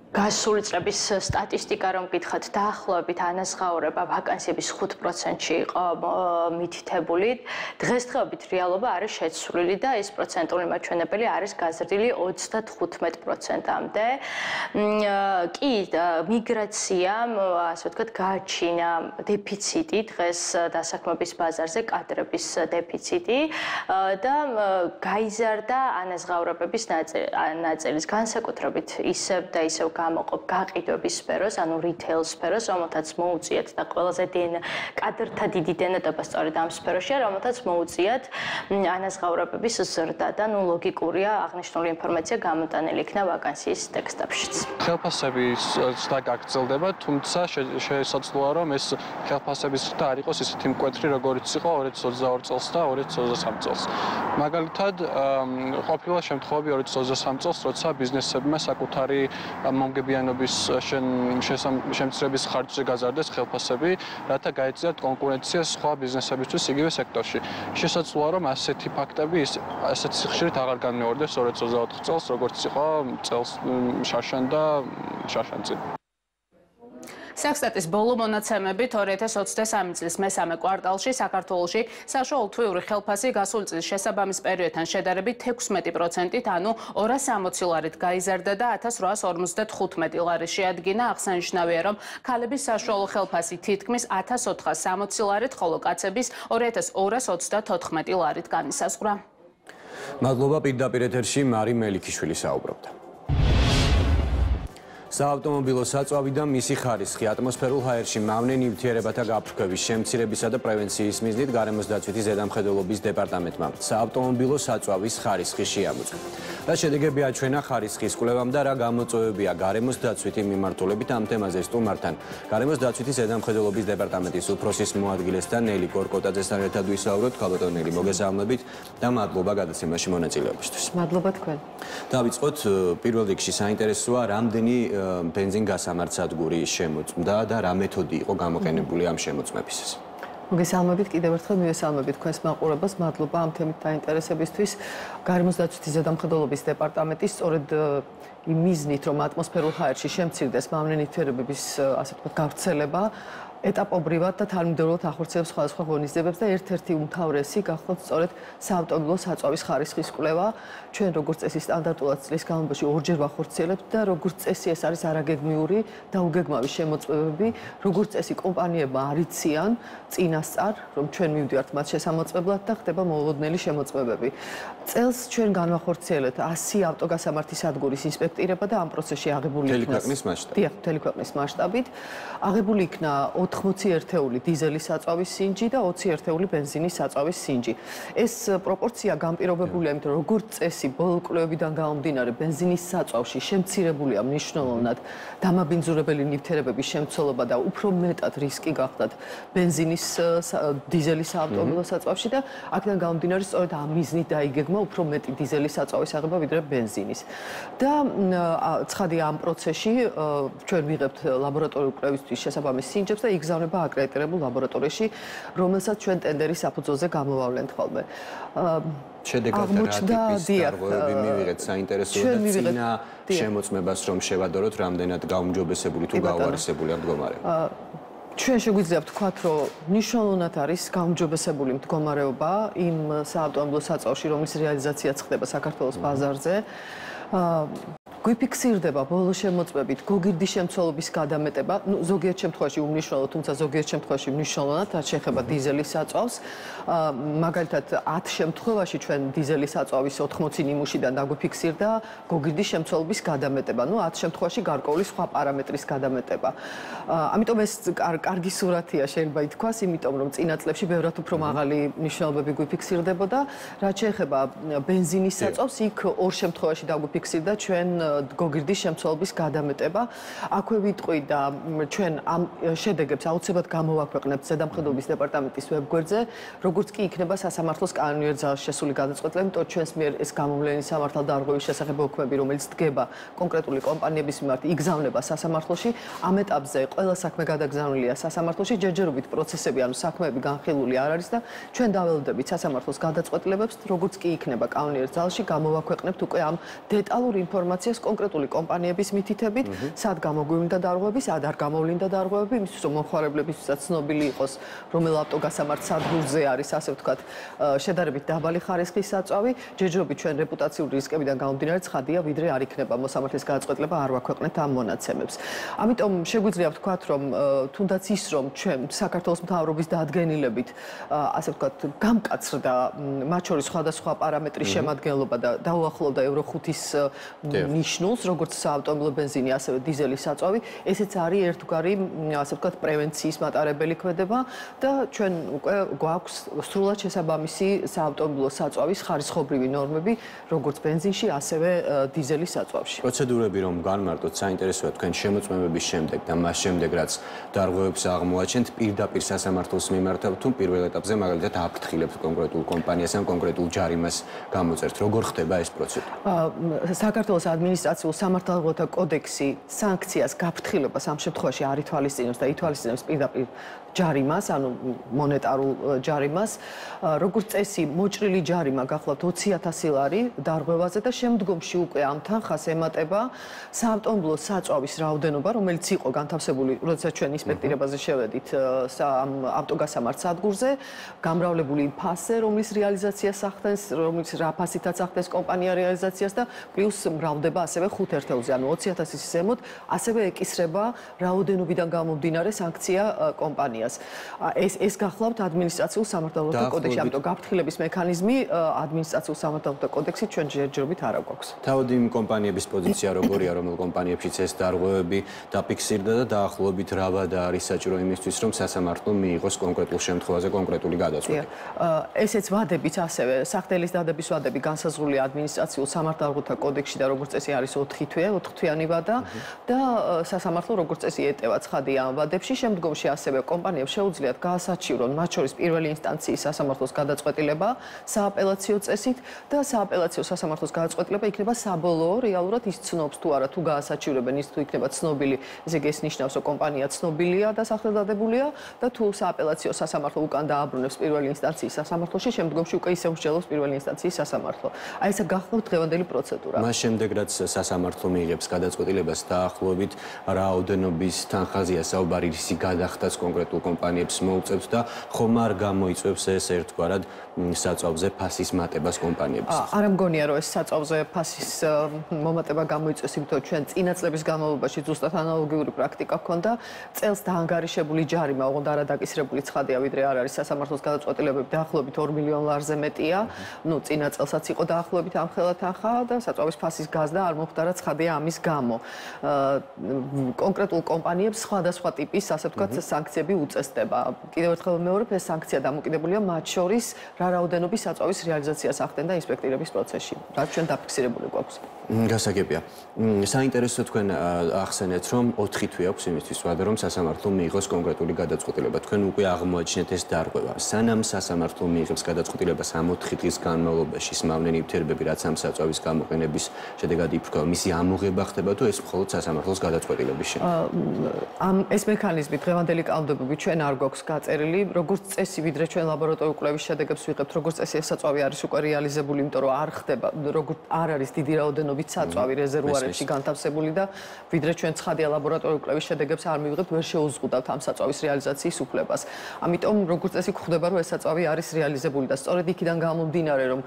გასული წლების სტატისტიკა რომ გითხოთ, დაახლოებით ანაზღაურება ვაკანსიების 5%-ში იყო მითითებული. დღესდღეობით რეალობა არის შეცვლილი და ეს პროცენტული მაჩვენებელი არის გაზრდილი 35%-მდე. კი, მიგრაციამ, ასე ვთქვათ, გააჩინა დეფიციტი დღეს დასაქმების ბაზარზე, კადრების დეფიციტი და გაიზარდა ანაზღაურებების ნაწილის განსაკუთრებით ისევ და ისევ გამოყოფ გაყიდვების სფეროს, ანუ retail სფეროს, რომელთაც მოუწიათ და ყველაზე კადრთა დიდი დენადობა სწორედ ამ სფეროშია, რომელთაც მოუწიათ ანაზღაურებების ზრდა და ლოგიკურია აღნიშნული ინფორმაცია გამოტანილი იქნა ვაკანსიის ტექსტებშიც. ხელფასები ზრდა გაგრძელდება, თუმცა შესაძლოა რომ ეს ხელფასების ზრდა არ იყოს ისეთი მკვეთრი, როგორც იყო 2022 წელს და 2023 წელს. მაგალითად, ყოფილა შემთხვევები 2023 წელს, როცა ბიზნესებმა საკუთარი მომგებიანობის შემცირების ხარჯზე გაზარდეს ხელფასები, რათა გაეწიათ კონკურენცია სხვა ბიზნესებისთვის იგივე სექტორში. შესაძლოა რომ ასეთი ფაქტები ასეთი ხშირად აღარ განმეორდეს 2024 წელს, როგორც იყო წელს შარშან და შარშან წინ. Საქსტატის ბოლო მონაცემებით 2023 წლის მესამე კვარტალში საქართველოში საშუალო თვიური ხელფასი გასული წლის შესაბამის პერიოდთან შედარებით 16%-ით, ანუ 260 ლარით გაიზარდა და 1855 ლარი შეადგინა. აღსანიშნავია, რომ ქალების საშუალო ხელფასი თითქმის 1460 ლარით, ხოლო კაცების 2234 ლარით განისაზღვრა. მადლობა, პირდაპირ ეთერში მარი მელიქიშვილი საუბრობდა. საავტომობილო საწვავი და მისი ხარისხი ატმოსფერულ ჰაერში მავნე ნივთიერებათა გაფრქვევის, შემცირებისა და პრევენციის მიზნით გარემოს დაცვითი ზედამხედველობის დეპარტამენტმა საავტომობილო საწვავის ხარისხი შეამოწმა. რა შედეგები აჩვენა ხარისხის კვლევამ და რა გამოწვევებია გარემოს დაცვითი მიმართულებით, ამ თემაზე სტუმართან გარემოს დაცვითი ზედამხედველობის დეპარტამენტის უფროსის მოადგილესთან ნელი კორკოტაძესთან ერთად ვისაუბროთ. ქალბატონ ნელი, მოგესალმებით და მადლობა გადაცემაში მონაწილეობისთვის. მადლობა თქვენ. დავიწყოთ პირველ რიგში საინტერესოა რამდენი ბენზინგასამართსადგური შემოწმდა და რა მეთოდი იყო გამოყენებული ამ შემოწმებისას. მოგესალმებით, კიდევ ერთხელ მივესალმებით თქვენს მაყურებელს, მადლობა ამ თემით დაინტერესებისთვის. გარემოს დაცვითი ზედამხედველობის დეპარტამენტის სწორედ იმ მიზნით, რომ ატმოსფერულ ჰაერში შემცირდეს მავნე ნივთიერებების, ასე ვთქვათ, გავრცელება, ეტაპობრივად და თანმიმდევრულად ახორციელებს სხვადასხვა ღონისძიებებს და ერთ-ერთი უმთავრესი გახლავთ სწორედ საავტომობილო საწვავის ხარისხის კვლევა. ჩვენ როგორც წესი სტანდარტულად წლის განმავლობაში ორჯერ ვახორციელებთ და როგორც წესი ეს არის არაგეგმიური და უგეგმავი შემოწმებები. როგორც წესი კომპანიებმა არიციან წინასწარ, რომ ჩვენ მივდივართ მათ შესამოწმებლად და ხდება მოულოდნელი შემოწმებები. წელს ჩვენ განვახორციელებთ 100 ავტოგასამართი სადგურის ინსპექტირება და ამ პროცესში აღებული იქნა მთელი ქვეყნის მასშტაბით. აღებული იქნა 80 ერთეული დიზელის საწვავის სინჯი და 20 ერთეული ბენზინის საწვავის სინჯი. ეს პროპორცია განპირობებულია იმით, რომ როგორც წესი ბოლო კვლევებიდან გამომდინარე ბენზინის საწვავში შემცირებულია მნიშვნელოვნად დამაბინძურებელი ნივთიერებების შემცველობა და უფრო მეტად რისკი გახდათ ბენზინის დიზელის საავტომობილო საწვავში და აქედან გამომდინარე სწორედ ამ მიზნით დაიგეგმა უფრო მეტი დიზელის საწვავის აღება ვიდრე ბენზინის. და ცხადია ამ პროცესში ჩვენ ვიღებთ ლაბორატორიული კვლევისთვის შესაბამის სინჯებს და იგზავნება აკრედიტებულ ლაბორატორიაში, რომელსაც ჩვენ ტენდერის საფუძველზე გამოვავლენთ ხოლმე. შედეგად რა ტიპის დარღვევები მივიღეთ საინტერესოა და წინა შემოწმებას რომ შევადაროთ, რამდენად გაუმჯობესებული თუ გაუარესებული ამ მდგომარეობა. ჩვენ შეგვიძლია ვთქვათ, რომ მნიშვნელოვნად არის გაუმჯობესებული მდგომარეობა იმ საავტომობილო საწვავში, რომლის რეალიზაციაც ხდება საქართველოს ბაზარზე. გვიფიქსირდება ბოლო შემოწმებით გოგირდის შემცველობის გადამეტება, ზოგიერთ შემთხვევაში უმნიშვნელო, თუმცა ზოგიერთ შემთხვევაში მნიშვნელოვნად, რაც შეეხება დიზელის საწვავს. მაგალითად 10 შემთხვევაში ჩვენ დიზელის საწვავის 80 ნიმუშიდან დაგვიფიქსირდა გოგირდის შემცველობის გადამეტება, 10 შემთხვევაში გარკვეული სხვა პარამეტრის გადამეტება. ამიტომ ეს კარგი სურათია შეიძლება ითქვას, იმიტომ რომ წინა წლებში ბევრად უფრო მაღალი მნიშვნელობები გვიფიქსირდებოდა. რაც შეეხება ბენზინის საწვავს, იქ 2 შემთხვევაში დაგვიფიქსირდა ჩვენ გოგირდის შემცველობის გადამეტება. აქვე ვიტყვი და ჩვენ ამ შედეგებს აუცილებლად გამოვაქვეყნებთ ზედამხედველობის დეპარტამენტის ვებგვერდზე, როგორც კი იქნება სასამართლოს კანონიერ ძალაში შესული გადაწყვეტილება, იმიტომ ჩვენს მიერ ეს გამოვლენის სამართალდარღვევის შესახებ მოქმედი, რომელიც დგება კონკრეტული კომპანიების მიმართ, იგზავნება სასამართლოში. ამ ეტაპზე ყველა საქმე გადაგზავნილია სასამართლოში, ჯერჯერობით პროცესები, ანუ საქმეები განხილული არ არის და ჩვენ დაველოდებით სასამართლოს გადაწყვეტილებებს, როგორც კი იქნება კანონიერ ძალაში, გამოვაქვეყნებთ უკვე ამ დეტალურ ინფორმაციას მოიცეს კონკრეტული კომპანიების მითითებით, სად გამოგვივლინდა დარღვევები, სად არ გამოვლინდა დარღვევები, იმისთვის რომ მომხმარებლებისთვისაც ცნობილი იყოს, რომელ ავტოგასამართ სადგურზე არის, ასე ვთქვათ, შედარებით დაბალი ხარისხის საწვავი, ჯერჯერობით ჩვენ რეპუტაციური რისკებიდან გამომდინარე ცხადია, ვიდრე არ იქნება მოსამართლის გადაწყვეტილება არ ვაქვეყნეთ ამ მონაცემებს. ამიტომ შეგვიძლია ვთქვათ, რომ თუნდაც ის რომ ჩვენ საქართველოს მთავრობის დადგენილებით, ასე ვთქვათ, გამკაცრდა მათ შორის სხვადასხვა პარამეტრის შემადგენლობა და დაუახლოვდა Euro 5-ის ნიშნულს, როგორც საავტომობილო ბენზინი, ასევე დიზელის საწვავი, ესეც არის ერთგვარი, ასე ვთქვათ, პრევენციის მატარებელი ქმედება და ჩვენ უკვე გვაქვს სრულად შესაბამისი საავტომობილო საწვავის ხარისხობრივი ნორმები, როგორც ბენზინში, ასევე დიზელის საწვავში. პროცედურები რომ განმარტოთ, საინტერესოა თქვენ შემოწმებების შემდეგ და მას შემდეგ, რაც დარღვევებს აღმოაჩენთ, პირდაპირ სასამართლოს მიმართავთ თუ პირველ ეტაპზე მაგალითად აფრთხილებთ კონკრეტულ კომპანიას ან კონკრეტულ ჯარიმას გამოწერთ. როგორ ხდება ეს პროცედურა? საქართველოს ადმინისტრაციულ სამართალდაყოლთა კოდექსი სანქციას გაფრთხილებას ამ შემთხვევაში არ ითვალისწინებს და ითვალისწინებს პირდაპირ ჯარიმას, ანუ მონეტარულ ჯარიმას. როგორც წესი, მოჭრილი ჯარიმა გახლავთ 20,000 ლარი დარღვევაზე და შემდგომში უკვე ამ თანხას ემატება საავტომობილო საწვავის რაოდენობა, რომელიც იყო განთავსებული, როდესაც ჩვენ ინსპექტირებაზე შევედით ამ ავტოგასამართ სადგურზე, გამრავლებული ფასზე, რომლის რეალიზაციას ახდენს, რომლის რა ფასითაც ახდენს კომპანია რეალიზაციას და პლუს მრავლდება ასევე 5 ერთეულზე, ანუ 20,000-ის ზემოთ, ასევე ეკისრება რაოდენობიდან გამომდინარე სანქცია კომპანიას. ეს გახლავთ ადმინისტრაციულ სამართალდაყოლთა კოდექსში, ამიტომ გაფრთხილების მექანიზმი ადმინისტრაციულ სამართალდაყოლთა კოდექსში ჩვენ ჯერჯერობით არ აქვს. თავად იმ კომპანიების პოზიცია როგორია, რომელ კომპანიებშიც ეს დარღვევები დაფიქსირდა და დაახლოებით რა ვადა არის საჭირო იმისთვის, რომ სასამართლო მიიღოს კონკრეტულ შემთხვევაზე კონკრეტული გადაწყვეტილება. ესეც ვადებიც ასევე სახდელის დადების ვადები განსაზღვრულია ადმინისტრაციულ სამართალდაყოლთა კოდექსში და როგორც წესი არის 4 თვიანი ვადა და სასამართლო როგორც წესი ეტევა ცხადია ამ ვადებში, შემდგომში ასევე კომპანიებს შეუძლიათ გაასაჩივრონ მათ შორის პირველი ინსტანციის სასამართლოს გადაწყვეტილება სააპელაციო წესით და სააპელაციო სასამართლოს გადაწყვეტილება იქნება საბოლოო, რეალურად ის ცნობს თუ არა თუ გაასაჩივრებენ ის თუ იქნება ცნობილი, ესე იგი ეს ნიშნავს რომ კომპანია ცნობილია და სახელდადებულია და თუ სააპელაციო სასამართლო უკან დააბრუნებს პირველი ინსტანციის სასამართლოში, შემდგომში უკვე ისევ მსჯელობს პირველი ინსტანციის სასამართლო. აი ესა გახლავთ დღევანდელი პროცედურა. მას შემდეგ რაც სასამართლო მიიღებს გადაწყვეტილებას დაახლოებით რაოდენობის თანხაზეა საუბარი, ისი გადახდას კონკრეტულ კომპანიებს მოუწევს და ხომ არ გამოიწვევს ეს ერთგვარად საწვავზე ფასის მატებას კომპანიებს. არ მგონია რომ ეს საწვავზე ფასის მომატება გამოიწვევს, იმიტომ ჩვენ წინა წლების განმავლობაში ზუსტად ანალოგიური პრაქტიკა ჰქონდა. წელს დაანგარიშებული ჯარიმა, ოღონდ არადაკისრებული ცხადია, ვიდრე არ არის სასამართლოს გადაწყვეტილებები დაახლოებით 2 მილიონ ლარზე მეტია. ნუ წინა წელსაც იყო დაახლოებით ამხელა თანხა და საწვავის ფასის გაზრდა არ მოხდარა ცხადია ამის გამო. კონკრეტულ კომპანიებს სხვადასხვა ტიპის, ასე ვთქვათ, სანქციები უწესდება. კიდევ ერთხელ ვიმეორებ, ეს სანქცია დამოკიდებულია მათ შორის რა რაოდენობის საწვავის რეალიზაციას ახდენდა ინსპექტირების პროცესში, რაც ჩვენ დაფიქსირებული გვაქვს. გასაგებია. საინტერესო თქვენ ახსენეთ, რომ 4 თვე აქვს იმისთვის ვადა, რომ სასამართლო მიიღოს კონკრეტული გადაწყვეტილება. თქვენ უკვე აღმოაჩინეთ ეს დარღვევა. სანამ სასამართლო მიიღებს გადაწყვეტილებას ამ 4 დღის განმავლობაში, სმავდნენ ნივთიერებები, რაც ამ საწვავის გამოყენების შედეგად იფრქვა, მისი ამოღება ხდება თუ ეს მხოლოდ სასამართლოს გადაწყვეტილების შემდგომ? ეს მექანიზმი დღევანდელი კანონმდებლობით ჩვენ არ გვაქვს გაწერილი, როგორც წესი, ვიდრე ჩვენ ლაბორატორიული კვლევის შედეგებს ვიღებთ, როგორც წესი ეს საწვავი არის უკვე რეალიზებული, იმიტომ რომ არ ხდება, როგორც არ არის დიდი რაოდენობით საწვავი რეზერვუარებში განთავსებული და ვიდრე ჩვენ ცხადია ლაბორატორიული კვლევის შედეგებს არ მივიღებთ, ვერ შეუზღუდავთ ამ საწვავის რეალიზაციის უფლებას. ამიტომ როგორც წესი გვხვდება, რომ ეს საწვავი არის რეალიზებული და სწორედ იქიდან გამომდინარე, რომ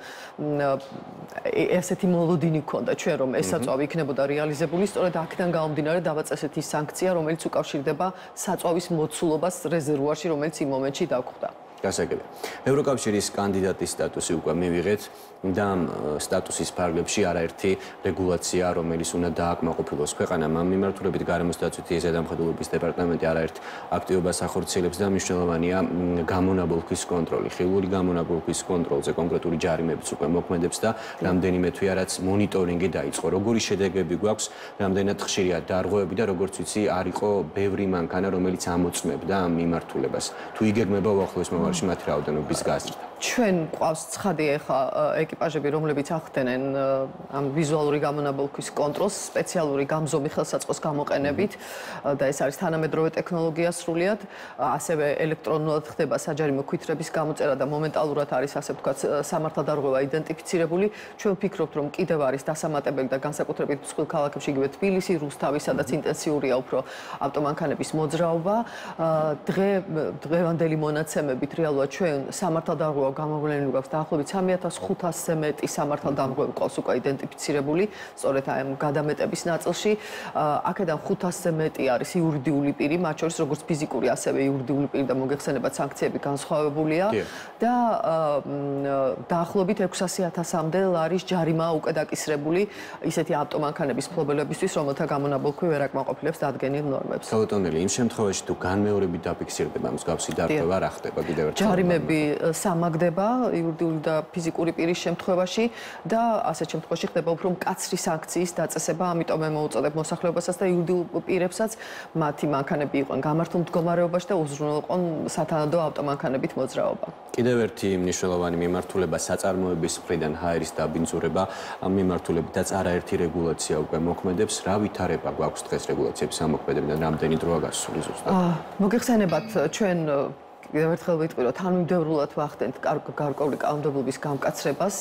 ესეთი მოლოდინი გქონდა ჩვენ, რომ ეს საწვავი იქნებოდა რეალიზებული, სწორედ აქედან გამომდინარე დავაწესეთ ის სანქცია, რომელიც უკავშირდება საწვავის მოცულობას რეზერვუარში, რომელიც იმ მომენტში დაგხვდა. გასაგებია. ევროკავშირის კანდიდატის სტატუსი უკვე მივიღეთ და ამ სტატუსის ფარგლებში არაერთი რეგულაცია, რომელიც უნდა დააკმაყოფილოს ქვეყანამ ამ მიმართულებით გარემოს დაცვითი ზედამხედველობის დეპარტამენტი არაერთ აქტივობას ახორციელებს და მნიშვნელოვანია გამონაბოლქვის კონტროლი. ხილული გამონაბოლქვის კონტროლზე კონკრეტული ჯარიმებიც უკვე მოქმედებს და რამდენიმე თვეა რაც მონიტორინგი დაიწყო. როგორი შედეგები გვაქვს, რამდენად ხშირია დარღვევები და როგორც ვიცი, არ იყო ბევრი მანქანა, რომელიც ამოწმებდა ამ მიმართულებას. თუ იგეგმება უახლოეს მომავალში მათი რაოდენობის გაზრდა. ჩვენ ყავს ცხადია ხა ეკიპაჟები, რომლებიც ახდენენ ამ ვიზუალური გამონაბოლქვის კონტროლს სპეციალური გამზომი ხელსაწყოს გამოყენებით და ეს არის თანამედროვე ტექნოლოგია სრულიად, ასევე ელექტრონულად ხდება საჯარიმო ქვითრების გამოწერა და მომენტალურად არის ასე ვთქვათ სამართალდარღვევა იდენტიფიცირებული. ჩვენ ვფიქრობთ, რომ კიდევ არის დასამატებელი და განსაკუთრებით მსხვილ ქალაქებში, იგივე თბილისი, რუსთავი, სადაც ინტენსიურია უფრო ავტომანქანების მოძრაობა. დღევანდელი მონაცემებით რეალურად ჩვენ სამართალდარღვევა გამოვლენილი გვაქვს დაახლოებით 3500-ზე მეტი სამართალდამღვრევი ყავს უკვე იდენტიფიცირებული, სწორედ აი ამ გადამეტების ნაწილში. აქედან 500-ზე მეტი არის იურიდიული პირი, მათ შორის როგორც ფიზიკური, ასევე იურიდიული პირი და მოგეხსენებათ სანქციები განსხვავებულია და დაახლოებით 600.000-მდე ლარის ჯარიმა უკვე დაკისრებული ისეთი ავტომანქანების მფლობელებისთვის, რომელთა გამონაბოლქვი ვერ აკმაყოფილებს დადგენილ ნორმებს. ქალბატონელი, იმ შემთხვევაში თუ განმეორებით დაფიქსირდება მსგავსი დარღვევა, რა ხდება კიდევ ერთხელ? ჯარიმები სამაგდება იურიდიული და ფიზიკური პირის შემთხვევაში და ასეთ შემთხვევაში ხდება უფრო მკაცრი სანქციის დაწესება, ამიტომ მოუწოდებ მოსახლეობასაც და იურიდიულ პირებსაც მათი მანქანები იყვნენ გამართულ მდგომარეობაში და უზრუნველყონ სათანადო ავტომანქანებით მოძრაობა. კიდევ ერთი მნიშვნელოვანი მიმართულება საწარმოების მხრიდან ჰაერის დაბინძურება, ამ მიმართულებითაც არაერთი რეგულაცია უკვე მოქმედებს. რა ვითარება გვაქვს დღეს რეგულაციების ამოქმედებიდან, რამდენი დროა გასული ზუსტად? მოგეხსენებათ ჩვენ კიდევ ერთხელ ვიტყვი, რომ თანმიმდევრულად ვახდენთ გარკვეული კანონმდებლობის გამკაცრებას,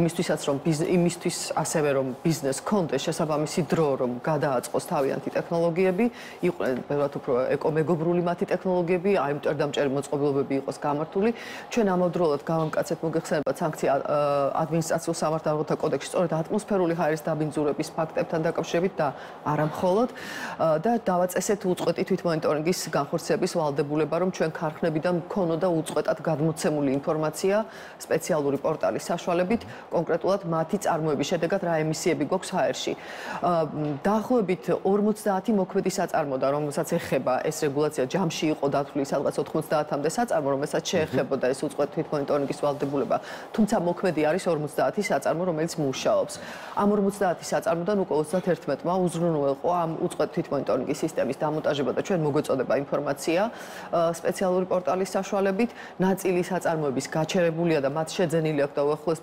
იმისთვის ასევე რომ ბიზნესს ჰქონდეს შესაბამისი დრო, რომ გადააწყოს თავიანთი ტექნოლოგიები, იყვნენ ბევრად უფრო ეკომეგობრული მათი ტექნოლოგიები, აი მტერდამჭერი მოწყობილობები იყოს გამართული. ჩვენ ამავდროულად გავამკაცეთ მოგეხსენებათ სანქცია ადმინისტრაციულ სამართალდარღვევათა კოდექსში, სწორედ ატმოსფერული ჰაერის დაბინძურების ფაქტებთან დაკავშირებით და არა მხოლოდ და დავაწესეთ უწყვეტი თვითმონიტორინგის განხორციელების ვალდებულება, რომ ჩვენ ქარხნებიდან მქონოდა უწყვეტად გადმოცემული ინფორმაცია სპეციალური პორტალის საშუალებით, კონკრეტულად მათი წარმოების შედეგად რა ემისიები გვაქვს ჰაერში. დაახლოებით 50 მოქმედი საწარმო და რომელსაც ეხება ეს რეგულაცია ჯამში იყო დათვლილი სადღაც 90-მდე საწარმო, რომელსაც შეეხებოდა ეს უწყვეტი თვითმონიტორინგის ვალდებულება, თუმცა მოქმედი არის 50 საწარმო, რომელიც მუშაობს. ამ 50 საწარმოდან უკვე 31-მა უზრუნველყო ამ უწყვეტი თვითმონიტორინგის სისტემის დამონტაჟება და ჩვენ მოგვეწოდება ინფორმაცია სპეციალური პორტალის საშუალებით, ნაწილი საწარმოების გაჩერებულია და მათ შეძენილი აქვს და უახლოეს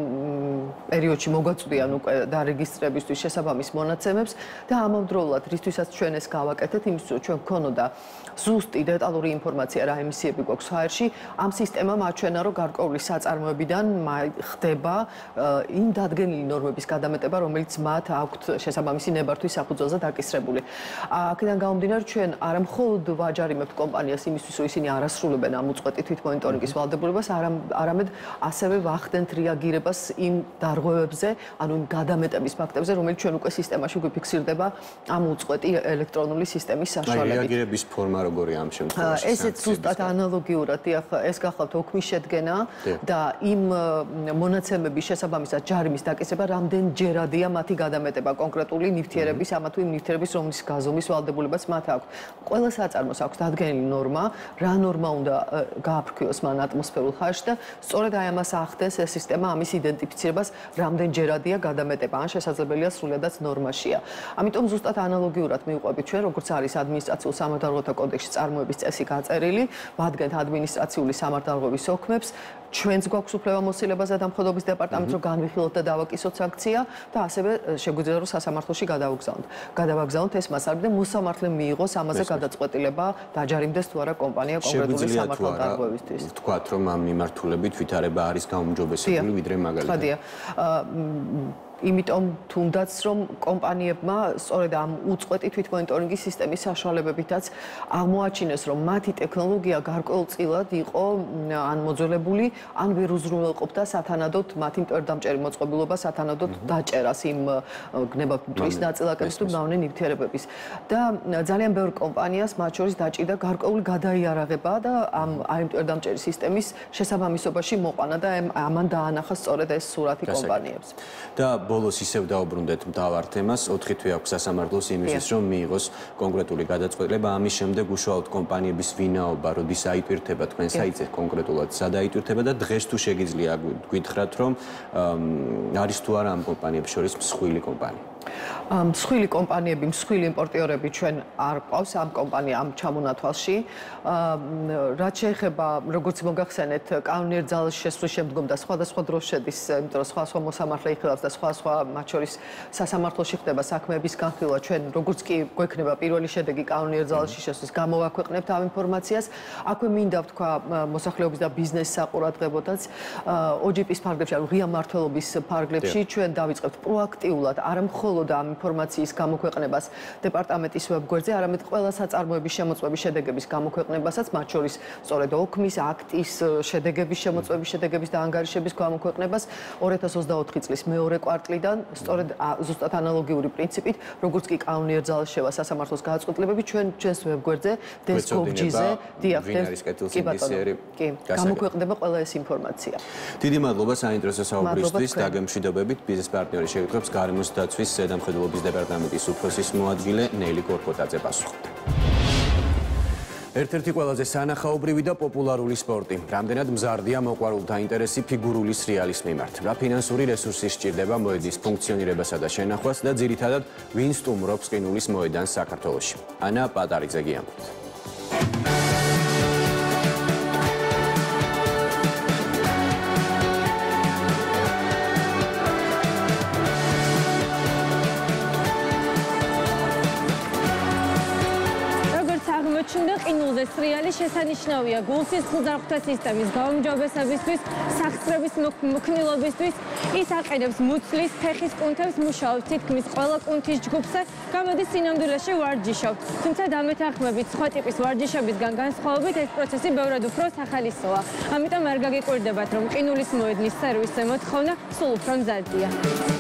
პერიოდში მოგვაწვდიან უკვე დარეგისტრებისთვის შესაბამის მონაცემებს და ამავდროულად რისთვისაც ჩვენ ეს გავაკეთეთ, იმისთვის რომ ჩვენ გქონოდა ზუსტი დეტალური ინფორმაცია რა ემისიები გვაქვს ჰაერში, ამ სისტემამ აჩვენა, რომ გარკვეული საწარმოებიდან ხდება იმ დადგენილი ნორმების გადამეტება, რომელიც მათ აქვთ შესაბამისი ნებართვის საფუძველზე დაკისრებული. აქედან გამომდინარე, ჩვენ არა მხოლოდ ვაჯარიმებთ კომპანიას იმისთვის, რომ ისინი არასრულებენ ამ უწყვეტი თვითმონიტორინგის ვალდებულებას, არამედ ასევე ვახდენთ რეაგირებას იმ დარღვევებზე, ანუ იმ გადამეტების ფაქტებზე, რომელიც ჩვენ უკვე სისტემაში გვიფიქსირდება ამ უწყვეტი ელექტრონული სისტემის საშუალებით. რეაგირების ფორმა როგორია ამ შემთხვევაში? ესეც ზუსტად ანალოგიურად, ეს გახლავთ ოქმის შედგენა და იმ მონაცემების შესაბამისად ჯარიმის დაკისრება რამდენჯერადია მათი გადამეტება კონკრეტული ნივთიერების, ამა თუ იმ ნივთიერების, რომლის გაზომის ვალდებულებაც მათ აქვს. ყველა საწარმოს აქვს დადგენილი ნორმა, რა ნორმა უნდა გააფრქვიოს მან ატმოსფერულ ჰაერში და სწორედ აი ამას ახდენს ეს სისტემა ამის იდენტიფიცირებას რამდენჯერადია გადამეტება, ან შესაძლებელია სრულიადაც ნორმაშია. ამიტომ ზუსტად ანალოგიურად მივყვებით ჩვენ, როგორც არის ადმინისტრაციულ სამართალდარღვევათა კოდექსში წარმოების წესი გაწერილი, ვადგენთ ადმინისტრაციული სამართალდარღვევის ოქმებს, ჩვენც გვაქვს უფლებამოსილებაზე დამხოდობის დეპარტამენტს, რომ განვიხილოთ და დავაკისოთ სანქცია და ასევე შეგვიძლია რომ სასამართლოში გადავაგზავნოთ ეს მასალა და მოსამართლემ მიიღოს ამაზე გადაწყვეტილება, დაჯარიმდეს თუ არა კომპანია კონკრეტული სამართალდარღვევისთვის. ვთქვათ, რომ ამ მიმართულებით ვითარება არის გაუმჯობესებული ვიდრე მაგალითად. ხადია. იმიტომ თუნდაც რომ კომპანიებმა სწორედ ამ უწყვეტი თვითმონიტორინგის სისტემის საშუალებებითაც აღმოაჩინეს, რომ მათი ტექნოლოგია გარკვეულწილად იყო ან მოძველებული, ან ვერ უზრუნველყოფდა სათანადოდ მათი მტერდამჭერი მოწყობილობა სათანადოდ დაჭერას იმ გნებავ-მტვრის ნაწილაკების თუ მავნე ნივთიერებების. და ძალიან ბევრ კომპანიას მათ შორის დაჭირდა გარკვეული გადაიარაღება და ამ მტერდამჭერი სისტემის შესაბამისობაში მოყვანა და ამან დაანახა სწორედ ეს სურათი კომპანიებს. და ბოლოს ისევ დაუბრუნდეთ მთავარ თემას, 4 თვე აქვს სასამართლოს იმისთვის, რომ მიიღოს კონკრეტული გადაწყვეტილება. ამის შემდეგ უშუალოდ კომპანიების ვინაობა, როდის აიტვირთება, თქვენ საიტზე კონკრეტულად სად აიტვირთება და დღეს თუ შეგიძლია გითხრათ, რომ არის თუ არა ამ კომპანიებს შორის მსხვილი კომპანია. მსხვილი კომპანიები, მსხვილი იმპორტიორები ჩვენ არ ყავს ამ კომპანიამ ჩამონათვალში. რაც შეეხება, როგორც მოგახსენეთ, კანონიერ ძალაში შესვლის შემდგომ და სხვადასხვა დროს შედის, იმიტომ რომ სხვა მოსამართლე იხილავს და სხვა მათ შორის სასამართლოში ხდება საქმეების განხილვა, ჩვენ როგორც კი გვექნება პირველი შედეგი კანონიერ ძალაში შესვლის, გამოვაქვეყნებთ ამ ინფორმაციას. აქვე მინდა ვთქვა მოსახლეობის და ბიზნესის საყურადღებოდაც, OGP-ის ფარგლებში, ანუ ღია მმართველობის ფარგლებში ჩვენ დავიწყებთ პროაქტიულად არა მხოლოდ ამ ინფორმაციის გამოქვეყნებას დეპარტამენტის ვებგვერდზე, არამედ ყველა საწარმოების შემოწმების შედეგების გამოქვეყნებასაც, მათ შორის სწორედ ოქმის აქტის შედეგების შემოწმების შედეგების და ანგარიშების გამოქვეყნებას 2024 წლის მეორე კვარტლიდან, სწორედ ზუსტად ანალოგიური პრინციპით, როგორც კი კანონიერ ძალაში შევა სასამართლოს გადაწყვეტილებები, ჩვენს ვებგვერდზე DSGOV-ზე გამოქვეყნდება ყველა ეს ინფორმაცია. დიდი მადლობა საინტერესო საუბრისთვის. დაგემშვიდობებით ბიზნეს პარტნიორი შევიტყვებს გარემოს დაცვის ზედამხედველობის დეპარტამენტის უფროსის მოადგილე ნელი კორკოტაძე პასუხობდა. ერთ-ერთი ყველაზე სანახაობრივი და პოპულარული სპორტი. რამდენად მზარდია მოყვარულთა ინტერესი ფიგურული სრიალის მიმართ. რა ფინანსური რესურსი სჭირდება მოედნის ფუნქციონირებასა და შენახვას და ძირითადად ვინ სტუმრობს ყინულის მოედანს საქართველოში. ანა პატარიძე გიამბობთ. ყინულზე სრიალი შესანიშნავია გულსის ხუზარღვთა სისტემის გაუმჯობესებისთვის, სახსრების მოქნილობისთვის. ის აყენებს მუცლის, ფეხის კუნთებს, მუშაობს თითქმის ყველა კუნთის ჯგუფზე, გამოდის სინამდვილეში ვარჯიშობთ. თუმცა დამეთანხმებით სხვა ტიპის ვარჯიშებისგან განსხვავებით ეს პროცესი ბევრად უფრო სახალისოა. ამიტომ არ გაგიკვირდებათ, რომ ყინულის მოედნის სერვისზე მოთხოვნა სულ უფრო მზარდია.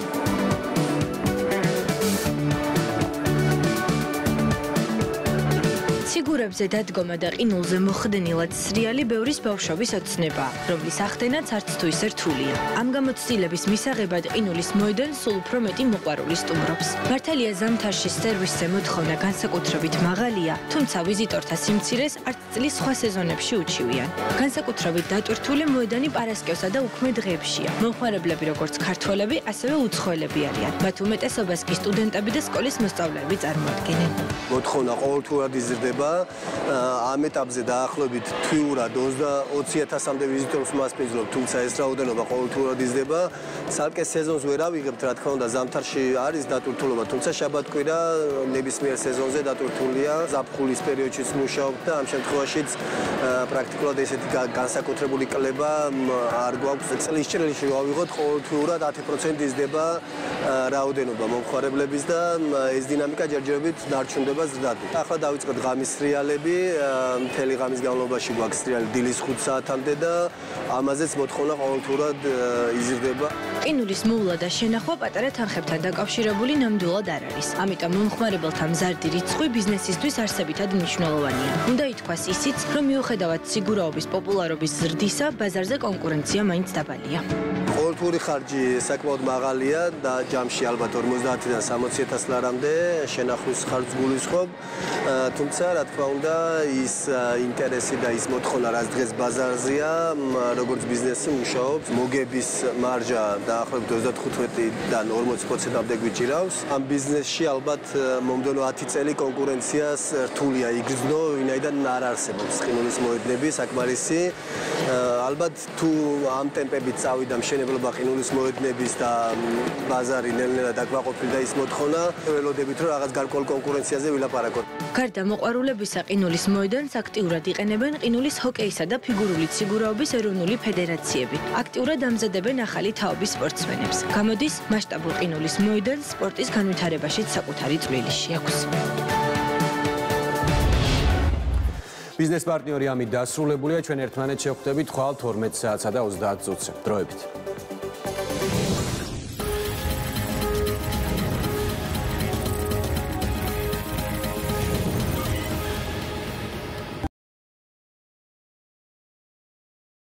ფიგურებზე დადგომა და ყინულზე მოხდენილად სრიალი ბევრის ბავშვობის ოცნებაა, რომლის ახდენაც არც თუ ისე რთულია. ამ გამოცდილების მისაღებად ყინულის მოედანს სულ უფრო მეტი მოყვარული სტუმრობს. მართალია ზამთარში სერვისზე მოთხოვნა განსაკუთრებით მაღალია, თუმცა ვიზიტორთა სიმცირეს არც წლის სხვა სეზონებში უჩივიან. განსაკუთრებით დატვირთული მოედანი პარასკევსა და უქმე დღეებშია. მომხმარებლები როგორც ქართველები, ასევე უცხოელები არიან. მათ უმეტესობას კი სტუდენტები და სკოლის მოსწავლეები წარმოადგენენ. მოთხოვნა ყოველთვიურად იზრდება. ამ ეტაპზე დაახლოებით თვიურად 20,000-მდე ვიზიტორს მასპინძლობ, თუმცა ეს რაოდენობა ყოველთვიურად იზრდება. ცალკე სეზონს ვერ ავიღებთ, რა თქმა უნდა, ზამთარში არის დატვირთულობა, თუმცა შაბათ-კვირა ნებისმიერ სეზონზე დატვირთულია. ზაფხულის პერიოდშიც მუშაობთ და ამ შემთხვევაშიც პრაქტიკულად ესეთი განსაკუთრებული კლება არ გვაქვს. წლის ჭრილში ვავიღოთ ყოველთვიურად 10% იზრდება რაოდენობა მომხმარებლების და ეს დინამიკა ჯერჯერობით დარჩუნდება ზრდადით. ახლა დავიწყეთ ღამის სრიალები, მთელი ღამის განმავლობაში გვაქვს სრიალი დილის 5 საათამდე და ამაზეც მოთხოვნა ყოველთვიურად იზრდება. ყინულის მოვლა და შენახვა პატარა თანხებთან დაკავშირებული ნამდვილად არ არის. ამიტომ მომხმარებელთა მზარდი რიცხვი ბიზნესისთვის არსებითად მნიშვნელოვანია. უნდა ითქვას ისიც, რომ მიუხედავად სიგურაობის პოპულარობის ზრდისა, ბაზარზე კონკურენცია მაინც დაბალია. ყოველთვიური ხარჯი საკმაოდ მაღალია და ჯამში ალბათ 50-დან 60,000 ლარამდე შენახვის ხარჯს გულისხმობ. თუმცა, რა თქმა უნდა, ის ინტერესი და ის მოთხოვნა, რაც დღეს ბაზარზეა, როგორც ბიზნესი მუშაობს, მოგების მარჟა დაახლოებით 35-დან 40%-მდე გვიჭირავს. ამ ბიზნესში ალბათ მომდევნო 10 წელი კონკურენციას რთულია იგრძნო, ვინაიდან არ არსებობს ყინულის მოედნები საკმარისი. ალბათ თუ ამ ტემპებით წავიდა მშენებლობა ყინულის მოედნების და ბაზარი ნელ-ნელა დაგვაყოფილდა ის მოთხოვნა, ველოდებით რომ რაღაც გარკვეულ კონკურენციაზე ვილაპარაკოთ. გარდა მოყვარულებისა ყინულის მოედანს აქტიურად იყენებენ ყინულის ჰოკეისა და ფიგურული სიგურაობის ეროვნული ფედერაციები. აქტიურად ამზადებენ ახალი თაობის სპორტსმენებს. გამოდის, მასშტაბურ ყინულის მოედანს სპორტის განვითარებაშიც საკუთარი წვლილი შეაქვს. ბიზნეს პარტნიორი ამით დასრულებულია. ჩვენ ერთმანეთს შევხვდებით ხვალ 12 საათსა და 30 წუთზე. დროებით.